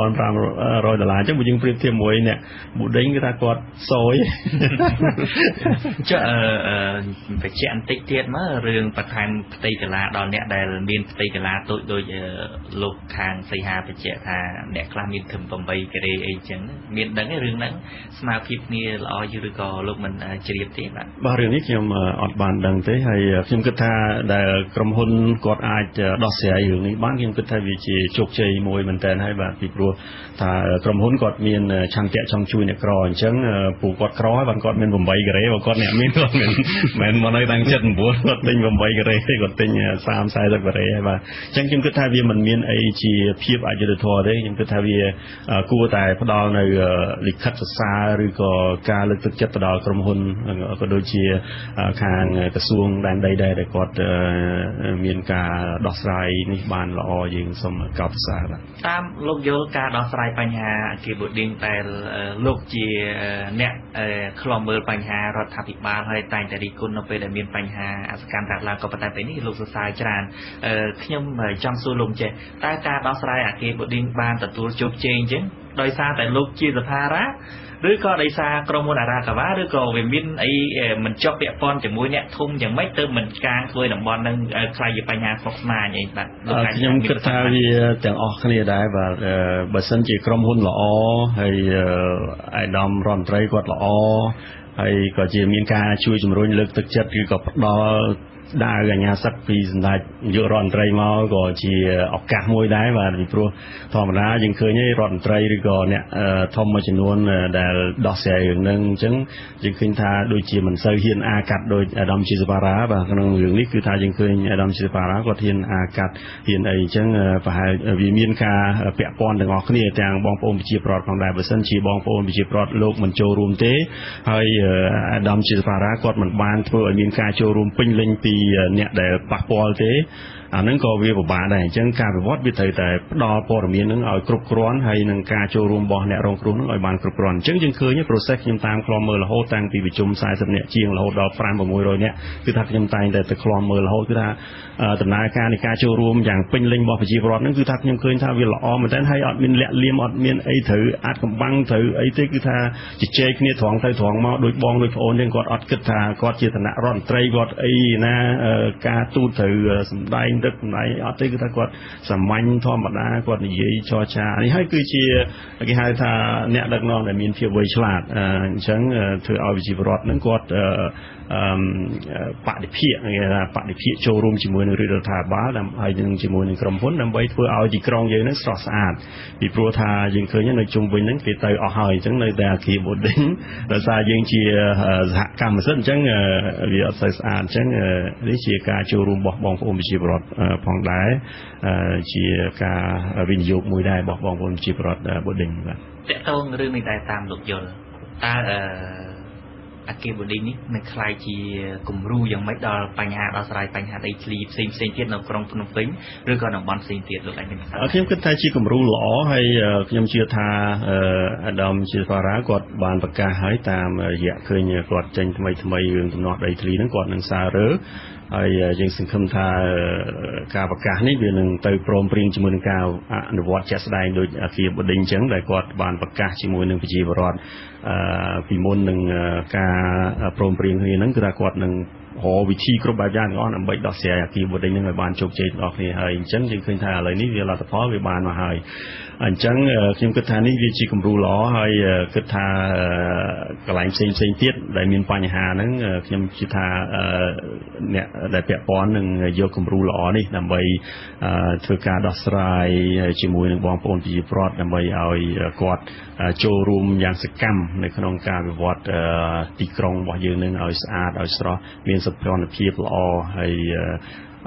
$8,500 អញ្ចឹងបើយើងប្រៀបធៀបមួយអ្នកប៊ូដេងគឺថាគាត់សយចុះបញ្ជាក់បន្តិចទៀតមករឿងបន្ថែមផ្ទៃកាឡាដល់អ្នកដែលមានផ្ទៃកាឡាតូចដូចលោកខាងសីហាបញ្ជាក់ថាអ្នកខ្លះមានធំ8ការ៉េអីចឹងមានដឹងទេរឿងហ្នឹងស្មារតីគ្នាល្អយូរឬក៏លោកមិនជ្រាបទេបាទរឿងនេះខ្ញុំអត់បានដឹងទេហើយខ្ញុំគិតថាដែលក្រុមហ៊ុនគាត់អាចដោះស្រាយរឿងនេះបានខ្ញុំគិតថាវាជាជោគជ័យមួយមែនតើហើយបាទពីព្រោះថាក្រុមហ៊ុនគាត់មានឆន្ទៈចង់ជួយអ្នកក្រអញ្ចឹងពូគាត់ក្រហើយបានគាត់មាន8ការ៉េបើគាត់អ្នកមានគាត់មិនមកនៅតាំងចិត្ត9គាត់ទិញ8ការ៉េទេគាត់ទិញ30-40ការ៉េហើយបាទអញ្ចឹងខ្ញុំគិតថាវាមិនមានអីជាភាពអយុត្តិធម៌ទេខ្ញុំគិតថាវាគួរតែផ្ដល់នៅលិខិតសរសើរឬក៏ការលើកទឹកចិត្តទៅដល់ក្រុមហ៊ុនក៏ដូចជាខាងក្រសួងដែនដីដែរដែលគាត់មានការដោះស្រាយនេះបានល្អយើងសូមកោតសរសើរបាទតាមលោកយល់ការដោះស្រាយបញ្ហាអគារបូឌីងតែលោកជាអ្នកខ្លំមើលបញ្ហារដ្ឋាភិបាលហើយតែងតែរីគុណនៅពេលដែលមានបញ្ហាអសកម្មកើតឡើងក៏ប៉ុន្តែពេលនេះលោកសរសើរច្រើនខ្ញុំចង់សួរលោកចេះតើការដោះស្រាយអគារបូឌីងបានទទួលជោគជ័យអញ្ចឹងដោយសារតែលោកជាសភារាឬក៏ដោយសារក្រុមហ៊ុនអារ៉ាកាវ៉ាឬក៏វាមានអីមិនជាប់ពាក់ព័ន្ធជាមួយអ្នកធំយ៉ាងម៉េចទៅមិនកាងធ្វើតំបន់នឹងខ្លាយជាបញ្ហាស្មុគស្មាញអីបាទខ្ញុំគិតថាវាទាំងអស់គ្នាដែរបាទបើសិនជាក្រុមហ៊ុនល្អហើយអាយដាមរដ្ឋមន្ត្រីគាត់ល្អហើយក៏ជាមានការជួយជំរុញលើកទឹកចិត្តឬក៏ផ្ដល់ដើរកញ្ញាសិទ្ធពីសម្ដេចនាយករដ្ឋមន្ត្រីមកក៏ជាឱកាសមួយដែរបាទពីព្រោះធម្មតាយើងឃើញរដ្ឋមន្ត្រីឬក៏អ្នកធំមួយចំនួនដែលដោះស្រាយរឿងហ្នឹងអញ្ចឹងយើងឃើញថាដូចជាមិនសូវហ៊ានអាកាត់ដោយអាដាមជាសភារាបាទក្នុងរឿងនេះគឺថាយើងឃើញអាដាមជាសភារាគាត់ហ៊ានអាកាត់ហ៊ានអីអញ្ចឹងប្រហែលវាមានការពាក់ព័ន្ធទាំងអស់គ្នាទាំងបងប្អូនប្រជាពលរដ្ឋផងដែរបើសិនជាបងប្អូនប្រជាពលរដ្ឋលោកមិនចូលរួមទេហើយអាដាមជាសភារាគាត់មិនបានធ្វើឲ្យមានការចូលរួមពេញលេញពីអ្នកដែលប៉ះពាល់ទេអាហ្នឹងក៏វាពិបាកដែរអញ្ចឹងការវិវត្តវាត្រូវតែផ្ដល់ព័ត៌មានហ្នឹងឲ្យគ្រប់គ្រាន់ហើយនឹងការចូលរួមរបស់អ្នករងគ្រោះហ្នឹងឲ្យបានគ្រប់គ្រាន់អញ្ចឹងយើងឃើញ process ខ្ញុំតាមឃ្លាំមើលរហូតតាំងពីប្រជុំ40នាក់ជាងរហូតដល់ 500-600 នាក់គឺថាខ្ញុំតែងតែទៅឃ្លាំមើលរហូតគឺថាដំណើរការនៃការចូលរួមយ៉ាងពេញលេញរបស់ប្រជាពលរដ្ឋហ្នឹងគឺថាខ្ញុំឃើញថាវាល្អមែនទែនហើយអត់មានលាក់លៀមអត់មានអីត្រូវអាចកំបាំងត្រូវអីទេគឺថាជជែកគ្នាត្រង់ទៅត្រង់មកដូចបងដូចប្អូនហ្នឹងគាត់អត់គិតថាគាត់ជាឋានៈរដ្ឋមន្ត្រីគាត់អីណាការទូតត្រូវសម្ដែងទឹកសម្ដែងអត់ទេគឺថាគាត់សាមញ្ញធម្មតាគាត់និយាយចរចានេះហើយគឺជាគេហៅថាអ្នកដឹកនាំដែលមានភាពវៃឆ្លាតអញ្ចឹងធ្វើឲ្យប្រជាពលរដ្ឋហ្នឹងគាត់បដិភាគគេថាបដិភាគចូលរួមជាមួយនឹងរដ្ឋាភិបាលហើយនឹងជាមួយនឹងក្រុមហ៊ុនដើម្បីធ្វើឲ្យទីក្រុងយើងហ្នឹងស្រស់ស្អាតពីព្រោះថាយើងឃើញនៅជុំវិញហ្នឹងគេទៅអស់ហើយអញ្ចឹងនៅតែអគារបូឌីងដោយសារយើងជាសហកម្មសិទ្ធិអញ្ចឹងវាអត់សូវស្អាតអញ្ចឹងនេះជាការចូលរួមរបស់បងប្អូនប្រជាពលរដ្ឋផងដែរជាការវិនិយោគមួយដែររបស់បងប្អូនប្រជាពលរដ្ឋបូឌីងបាទតកតងរឿងនេះដែរតាមលោកយល់តើអគារបូឌីងនេះនឹងខ្លាយជាគំរូយ៉ាងម៉េចដល់បញ្ហាដោះស្រាយបញ្ហាដីធ្លីផ្សេងទៀតនៅក្រុងភ្នំពេញឬក៏តំបន់ផ្សេងទៀតលោកអាចមានខ្ញុំគិតថាជាគំរូល្អហើយខ្ញុំជឿថាអាដាមជាសារាគាត់បានប្រកាសហើយតាមរយៈឃើញគាត់ចេញថ្មីរឿងដំណោះដីធ្លីហ្នឹងគាត់នឹងសាររើហើយយើងសង្ឃឹមថាការប្រកាសនេះវានឹងទៅព្រមព្រៀងជាមួយនឹងការអនុវត្តជាក់ស្ដែងដោយអគារបូឌីងអញ្ចឹងដែលគាត់បានប្រកាសជាមួយនឹងប្រជាពលរដ្ឋពីមុននឹងការព្រមព្រៀងគ្នាហ្នឹងគឺថាគាត់នឹងរកវិធីគ្រប់បែបយ៉ាងទាំងអស់ដើម្បីដោះស្រាយអគារបូឌីងហ្នឹងឲ្យបានជោគជ័យទាំងអស់គ្នាហើយអញ្ចឹងយើងឃើញថាឥឡូវនេះវាលទ្ធផលវាបានមកហើយអញ្ចឹងខ្ញុំគិតថានេះវាជាគំរូល្អហើយគិតថាកន្លែងផ្សេងទៀតដែលមានបញ្ហាហ្នឹងខ្ញុំជឿថាអ្នកដែលពាក់ព័ន្ធនឹងយកគំរូល្អនេះដើម្បីធ្វើការដោះស្រាយជាមួយនឹងបងប្អូនប្រជាពលរដ្ឋដើម្បីឲ្យគាត់ចូលរួមយ៉ាងសកម្មនៅក្នុងការវិវត្តទីក្រុងរបស់យើងនឹងឲ្យស្អាតឲ្យស្រស់មានសោភ័ណភាពល្អហើយ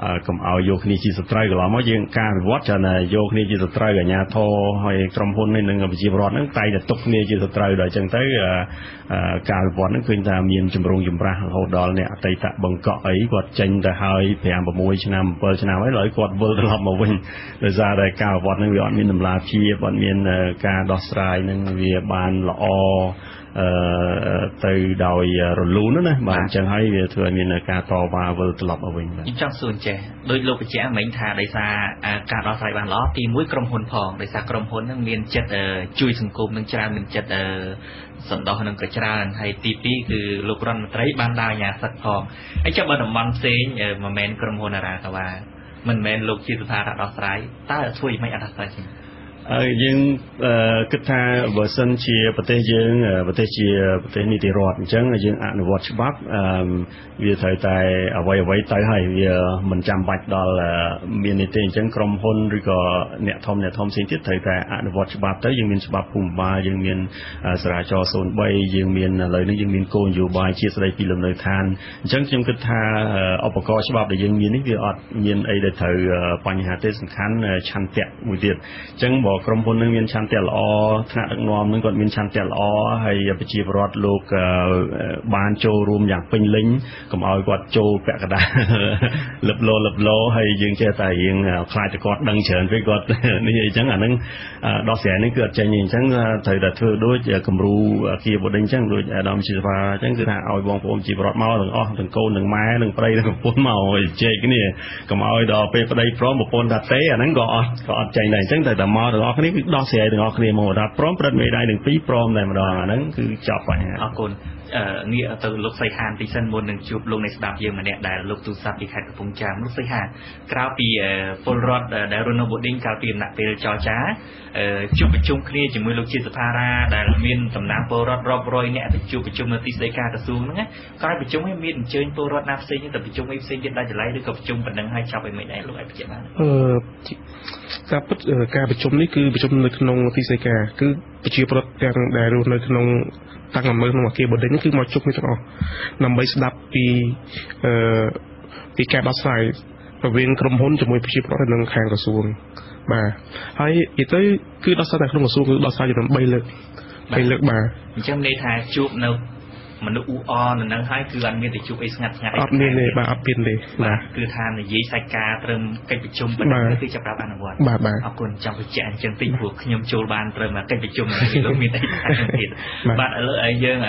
កំឲ្យយកគ្នាជាសត្រូវកន្លងមកយើងការវិវត្តច្រើនយកគ្នាជាសត្រូវអាជ្ញាធរហើយក្រុមហ៊ុននេះនឹងប្រជាពលរដ្ឋហ្នឹងតែតែទុកគ្នាជាសត្រូវដល់អញ្ចឹងទៅការវិវត្តហ្នឹងឃើញថាមានចម្រូងចម្រាសរហូតដល់អ្នកអតីតបង្កក់អីគាត់ចេញទៅហើយ5-6 ឆ្នាំ 7 ឆ្នាំហើយឥឡូវគាត់វិលត្រឡប់មកវិញដោយសារតែការវិវត្តហ្នឹងវាអត់មានតម្លាភាពអត់មានការដោះស្រាយហ្នឹងវាបានល្អទៅដោយរលូនណាបាទអញ្ចឹងហើយវាធ្វើឲ្យមានការតវ៉ាវិលត្រឡប់មកវិញបាទចង់សួរចេះដោយលោកបញ្ជាក់មិញថាដោយសារការដោះស្រាយបានល្អទី1ក្រុមហ៊ុនផងដោយសារក្រុមហ៊ុនហ្នឹងមានចិត្តជួយសង្គមនឹងច្រើនមានចិត្តសន្តោសនឹងក៏ច្រើនហើយទី2គឺលោករដ្ឋមន្ត្រីបានដើរអាជ្ញាសិទ្ធិផងហើយចាំបើតំបន់ផ្សេងមិនមែនក្រុមហ៊ុនអារាកាវ៉ាមិនមែនលោកជាស្ថានដោះស្រាយតើធ្វើយ៉ាងម៉េចអត់ដោះស្រាយទេយើងគិតថាបើសិនជាប្រទេសយើងប្រទេសជាប្រទេសនីតិរដ្ឋអញ្ចឹងយើងអនុវត្តច្បាប់វាត្រូវតែអ្វីទៅហើយវាមិនចាំបាច់ដល់មាននេះទេអញ្ចឹងក្រុមហ៊ុនឬក៏អ្នកធំផ្សេងទៀតត្រូវតែអនុវត្តច្បាប់ទៅយើងមានច្បាប់ភូមិបាលយើងមានសារាចរ03យើងមានឥឡូវនេះយើងមានគោលនយោបាយជាស្ដីពីលំនៅឋានអញ្ចឹងខ្ញុំគិតថាឧបករណ៍ច្បាប់ដែលយើងមាននេះវាអត់មានអីដែលត្រូវបញ្ហាទេសំខាន់ឆន្ទៈមួយទៀតអញ្ចឹងក្រុមហ៊ុននឹងមានឆន្ទៈល្អថ្នាក់ដឹកនាំនឹងគាត់មានឆន្ទៈល្អហើយប្រជាពលរដ្ឋលោកបានចូលរួមយ៉ាងពេញលេញកុំឲ្យគាត់ចូលពាក់កណ្ដាលលឹបលោហើយយើងចេះតែយើងខ្លាចតែគាត់ដឹងច្រើនពេកគាត់នេះអីចឹងអានឹងដោះស្រាយនេះគឺអត់ចេញអញ្ចឹងត្រូវតែធ្វើដូចគំរូអគារបដិញអញ្ចឹងដូចអាដាមជាសភាអញ្ចឹងគឺថាឲ្យបងប្អូនប្រជាពលរដ្ឋមកទាំងអស់ទាំងកូនទាំងម៉ែទាំងប្តីទាំងប្រពន្ធមកជែកគ្នាកុំឲ្យដល់ពេលប្តីព្រមប្រពន្ធថាទេអាហ្នឹងក៏អត់ចេញដែរអញ្ចឹងតែមកទាំងអស់គ្នាគឺដោះស្រាយទាំងអស់គ្នាមកថាព្រមព្រឹត្តមេដៃទាំងពីរព្រមតែម្ដងអាហ្នឹងគឺចប់បញ្ហាអរគុណងាកទៅលោកសីហានទីសិនមុននឹងជួបលោកអ្នកស្ដាប់យើងម្នាក់ដែលលោកទូរស័ព្ទពីខេត្តកំពង់ចាមលោកសីហានក្រៅពីពលរដ្ឋដែលរស់នៅបូឌីងកាលពីដំណាក់ពេលចរចាជួបប្រជុំគ្នាជាមួយលោកជាសភារាដែលមានតំណាងពលរដ្ឋរាប់រយនាក់ទៅជួបប្រជុំនៅទីស្តីការក្រសួងហ្នឹងក្រោយប្រជុំនេះមានអញ្ជើញពលរដ្ឋណាផ្សេងទៅប្រជុំឯផ្សេងទៀតដាច់ចល័យឬក៏ប្រជុំប៉ុណ្ណឹងហើយចប់ឲ្យមិនដែរលោកអាចបញ្ជាក់បានការពិតការប្រជុំនេះគឺប្រជុំនៅក្នុងទីស្តីការគឺប្រជាពលរដ្ឋទាំងដែលរស់នៅក្នុងតាំងមើលក្នុងអគារបដិញគឺមកជុំគ្នាទាំងអស់ដើម្បីស្ដាប់ពីការដោះស្រាយរវាងក្រុមហ៊ុនជាមួយប្រជាពលរដ្ឋនៅខាងក្រសួងបាទហើយនិយាយទៅគឺដោះស្រាយតែក្នុងក្រសួងគឺដោះស្រាយចំនួន3លើកបាទអញ្ចឹងន័យថាជួបនៅមនុស្សអ៊ូអរនៅនឹងហើយគឺអត់មានទៅជួបអីស្ងាត់អត់មានទេបាទអត់មានទេបាទគឺថានិយាយសាច់ការត្រឹមកិច្ចប្រជុំប៉ុណ្ណឹងគឺចាប់អនុវត្តអរគុណចង់បញ្ជាក់អញ្ចឹងតិចព្រោះខ្ញុំចូលបានត្រឹមកិច្ចប្រជុំនេះលោកមានអីថាទៀតបាទឥឡូវឲ្យយើង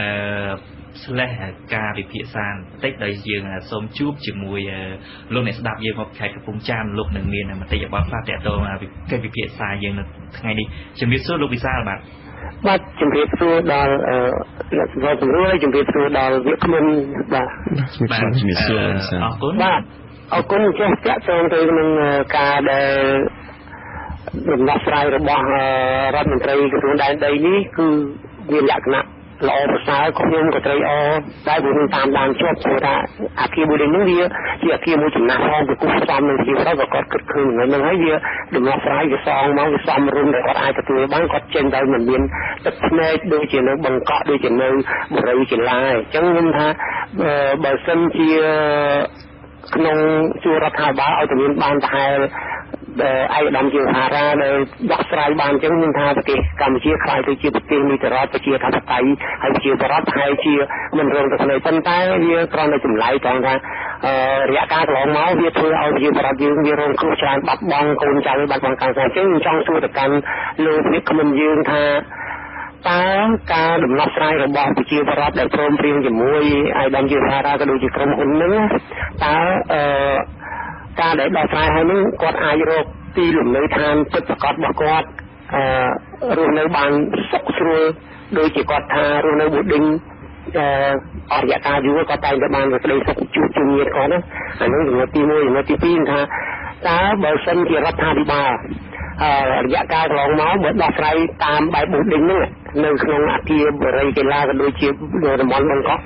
slash ការវិភាសាបន្តិចដោយយើងសូមជួបជាមួយលោកអ្នកស្ដាប់យើងមកខេត្តកំពង់ចាមលោកនឹងមានមតិយោបល់ខ្លះទាក់ទងកិច្ចវិភាសាយើងនៅថ្ងៃនេះជំរាបសួរលោកវិសាលបាទជំរាបសួរដល់អ្នកសម្របសម្រួលជំរាបសួរដល់វាគ្មិនបាទជំរាបសួរអរគុណបាទអរគុណចេះតាក់ទងទៅនឹងការដែលដំណោះស្រាយរបស់រដ្ឋមន្ត្រីក្រសួងដែនដីនេះគឺវាលក្ខណៈល្អប្រសើរខ្ញុំក៏ត្រូវតែវាតាមដានជាប់ព្រោះថាអគារបូឌីនឹងវាជាអគារមួយចំណាស់ផងពីគូផ្សំនឹងជាប្រវត្តិគាត់គិតឃើញហ្នឹងហើយវាដំណោះស្រាយវាសងមកវាសមរម្យដែលគាត់អាចទទួលបានគាត់ចេញទៅមិនមានទឹកភ្នែកដូចជានៅបង្កក់ដូចជានៅបរិយាកាឡាអញ្ចឹងខ្ញុំថាបើសិនជាក្នុងជួររដ្ឋាភិបាលឲ្យតែមានបានប្រហែលឯកឧត្តមជាហារាដែលដោះស្រាយបានអញ្ចឹងមានថាប្រទេសកម្ពុជាខ្លាយទៅជាប្រទេសនីតិរដ្ឋប្រជាធិបតេយ្យហើយប្រជាពលរដ្ឋប្រហែលជាមិនរងទឹកភ្នែកប៉ុន្តែវាគ្រាន់តែចម្លែកត្រង់ថារយៈកាលកន្លងមកវាធ្វើឲ្យប្រជាពលរដ្ឋយើងវារងគ្រោះច្រើនបាត់បង់កូនចៅបាត់បង់ការសិក្សាអញ្ចឹងចង់សួរទៅកាន់លោកវិក្កាមយើងថាតើការដំណោះស្រាយរបស់ប្រជាពលរដ្ឋដែលព្រមព្រៀងជាមួយឯកឧត្តមជាហារាក៏ដូចជាក្រុមហ៊ុននឹងតើការដែលដោះស្រាយហើយនេះគាត់អាចរកទីលំនៅឋានពិតប្រាកដរបស់គាត់រស់នៅបានសុខស្រួលដូចជាគាត់ថារស់នៅបូឌីងអរិយកាលយូរគាត់តែងតែបានក្តីសុខជួបជុំញាតិគាត់ណាអានោះចំណុចទី1ចំណុចទី2ថាតើបើសិនជារដ្ឋាភិបាលរយៈកាលកន្លងមកបើដោះស្រាយតាមបែបបូឌីងហ្នឹងនៅក្នុងអគារបរិយាកាឡាក៏ដូចជាតំបន់បង្កក់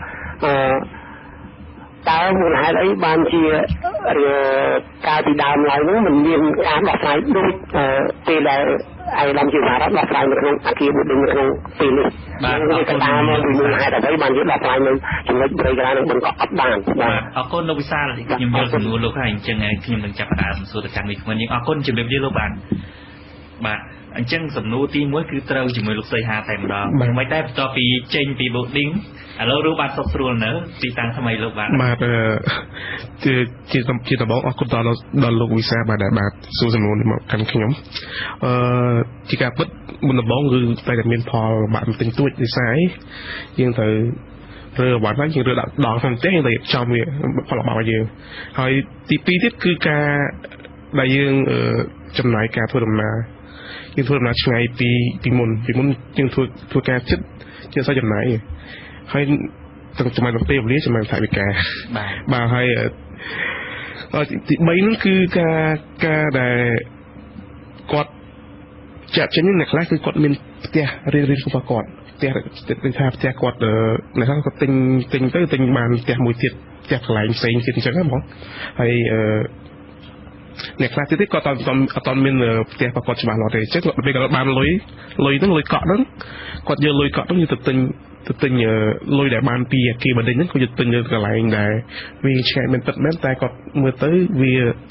តើមូលហេតុអីបានជាកាលពីដើមឡើយហ្នឹងមិនមានការដោះស្រាយដូចពេលដែលไอ้ลำจีบารับหลับไฟมันคงอากีบุดึงมันคงปีนี้นี่ก็ตามมาดูมือให้แต่ไว้บางทีหลับไฟมันถึงจะบริการมันก็อับบ้านเอาก้นลูกวิซ่ายังยอดสนุนลูกให้จังไงที่ยังจับดาบสู่ตะการมีคนยังเอาก้นจะเป็นยี่ลูกบ้านอันจังสำนูตีมวยคือเตาจะมือลูกใส่หาแต่มาดองไม่ได้ต่อปีเจนปีบุดิ้งเรารู้บ้านสกส่วนเนอะตีตังทำไมลูกบ้านมาจีตบอกคุณตอนลูกวิซ่ามาได้มาสู่สำนูนี่มากันขยมจีกับปุ๊บบุญบอกคือไปแต่เมียนพอบ้านตึงตุ้ยดีไซน์ยังเธอเรือวันนั้นยังเรือดอกทางเต้ยังเตะชาวเมียพอหลับมาเยอะหอยตีปีที่คือการได้ยังจำหน่ายการทั่วดำนายังทั่วดำนาช่วงไอปีมุนยังทั่วการเชื่อจำหน่ายให้ตั้งจำนวนตั้งเตี้ยบนี้จำนวนถ่ายไปแกบ่าให้ใบนั้นคือการได้กดจับเช่นนี้นะครับคือกดมินเตี้ยเรียนสุภากรเตี้ยเป็นชาเตี้ยกดนะครับก็ติงบานเตี้ยมวยเตี้ยหลายเซนเซนใช่ไหมหมอให้เนี่ยคลาสที่ก็ตอนมินเตี้ยประกอบฉบับเราได้เช็คว่าเป็นการบานลอยต้องลอยเกาะนั้นกดเยอะลอยเกาะต้องอยู่ติงลอยแต่บานปีกี่บันไดนั้นเขาจะติงเยอะกับหลายอย่างใดวีแชร์มันตัดแม้แต่ก็เมื่อtớiวี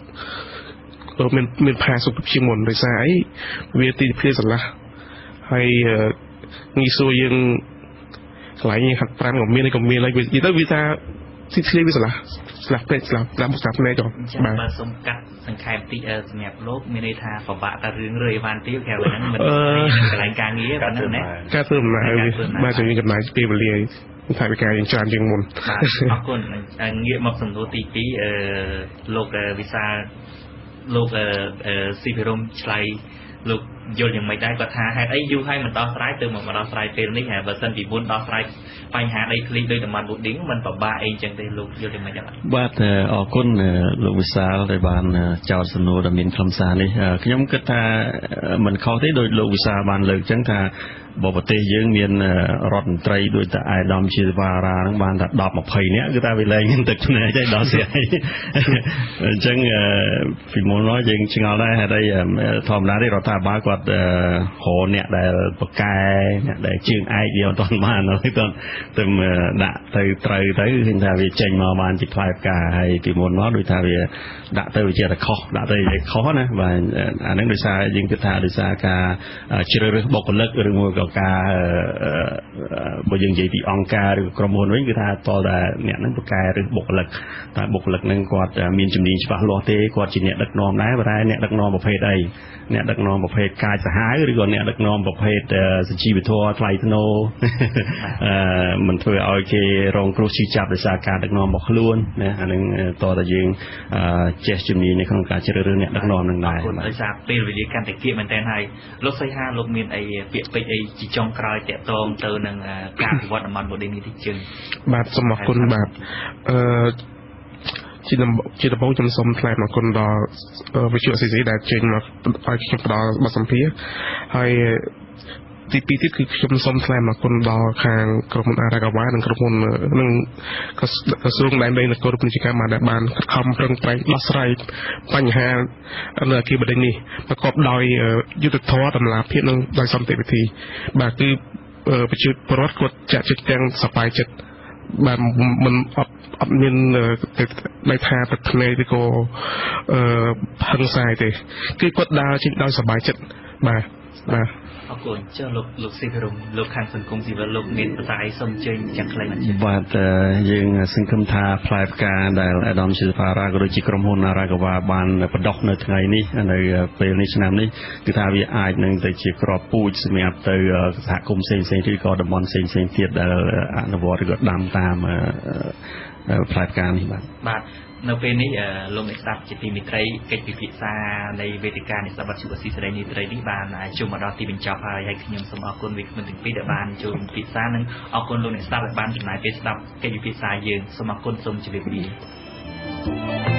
มันพาสุขชิมนโดยสายเวทีเพื่อสันละให้งีโซยังหลายอย่างหัดปรามของเมียในของเมียอะไรยิ่งต้องวิชาที่เรียกวิสละสลับเป็นสลับรำสลับในจอมาสมกัดสังขารตีสมัยโลกมีในทางฝาบะตะเรืองเลยวันที่แถวนั้นมันรายการนี้แบบนั้นนะการเติมมามาจะมีจำหน่ายปีบเรียถ่ายไปการอย่างจานยังมุนเอาคนเงี้ยมาสมดุลตีปีโลกวิชาโลกซีพิรมชายโลกโยนยังไม่ได้ก็ท้าให้ไอ้ยูให้มันดอสไลด์เติมมาดอสไลด์เป็นนี่ไงเวอร์ชันปีบุญดอสไลด์ไปหาได้คลิกโดยแต่มันบุดิ้งมันแบบบ้าเองจังได้โลกโยนยังไม่ได้บ้าแต่ออกก้นโลกวิสาในบ้านเจ้าสนุดมินคำสานี่ขยมก็ท่ามันเขาที่โดยโลกวิสาบ้านเลยจังท่าบอกว่าเตยยังมีรถไตรโดยแต่ไอ้ดอมชีวาราทั้งบ้านแต่ดอกมาเพยเนี้ยคือตาไปเลยเงินตึกไหนใจดอกเสียจังฝีมือน้อยยังชิงเอาได้ทอมได้เราตาบ้ากว่าโหเนี่ยได้ปากกายเนี่ยได้ชื่อไอเดียวตอนมาเนาะตอนเติมด่าไตรเห็นท่าวิจัยมาบ้านจิตพลายกายฝีมือน้อยโดยท่าวิด่าไตวิจัยแต่ข้อด่าไตข้อนะว่าอันนั้นโดยสายยิงคือท่าโดยสายการเชื่อเรื่องบอกคนเลิกเรื่องมือกับการบริยังใจปีองการหรือกรมหุ่นวิ่งคือท่าต่อแต่เนี่ยนั่นปากกายหรือบุคลิกแต่บุคลิกนั่งกอดมีจำนวนฉบับโลเต้กอดจีเนี่ยดักนอมได้บ่ได้เนี่ยดักนอมประเภทใดเนี่ยดักนอมประเภทกายสหายหรือก่อนเนี่ยดักนอมประเภทสชีวิตทัวร์ไทยทโนมันเพื่อเอาเครองครูชีจับในสาการดักนอมบอกล้วนนะอันนึงต่อแต่ยิงเจสจำนวนในของการเจริญเนี่ยดักนอมนั่งได้คนไอ้สาเป็นวิธีการแต่เกี่ยมันแต่ไทยรถไฟห้าลมมีไอ้เปียกไปไอ้จีจงกรอยเตะตรงเตอหนึ่งการวัดน้ำมันบดนี้ที่จึงบาทสมองคนบาทจิตบอกจำสมแทนมาคนดอวิจุสิได้เจนมาไปเก็บดอมาสัมผัสให้ที่ปีที่คือจำสมแทนมาคนดอคางกรมอารากาวาหนึ่งกรมหนึ่งกระทรวงใดในกรมกิจการมาได้บานคำเรื่องไปลัสไรปัญหาอันเนื้อคือประเด็นนี้ประกอบโดยยุติธรรมตำราเพียงโดยสัมติวิธีบาคือประชุมประวัติกฎจะจุดแจงสปายจัดแบบมันอับเงินในทางตัดในที่ก็พังสายแต่คือกดดาวชิ้นดาวสบายจัดมาเอาคนเจ้าลูกสิพิรมลูกขังสังคมสิว่าลูกเมียนตายสมเจนจังไรนั่นใช่ว่าแต่ยังสังคมทาพลายการได้ไอ้ดอมชิลพารากรุจิกรมหุ่นอารากว่าบานประดอกในไงนี่ในเปรนิชนามนี่คือทาวิอายหนึ่งแต่จิกรอบปูสมัยเตอสหกรมเซนที่ก็ดมอนเซนเทียดอนุวอร์ก็ดำตามพลายการนี่บ้างในปีนี้ลงในสับจิตติมิตรเกิดพิษาในเวทีการในสับชุกศิษย์ในนิตรนิบานจุมดอตีเป็นเจ้าพายให้ขยมสมอคนวิกมันถึงปีเดบานจุมพิษานั้นเอาคนลงในสับบานจุดหมายเป็นสับเกิดพิษาเยือนสมอคนสมจิตวิ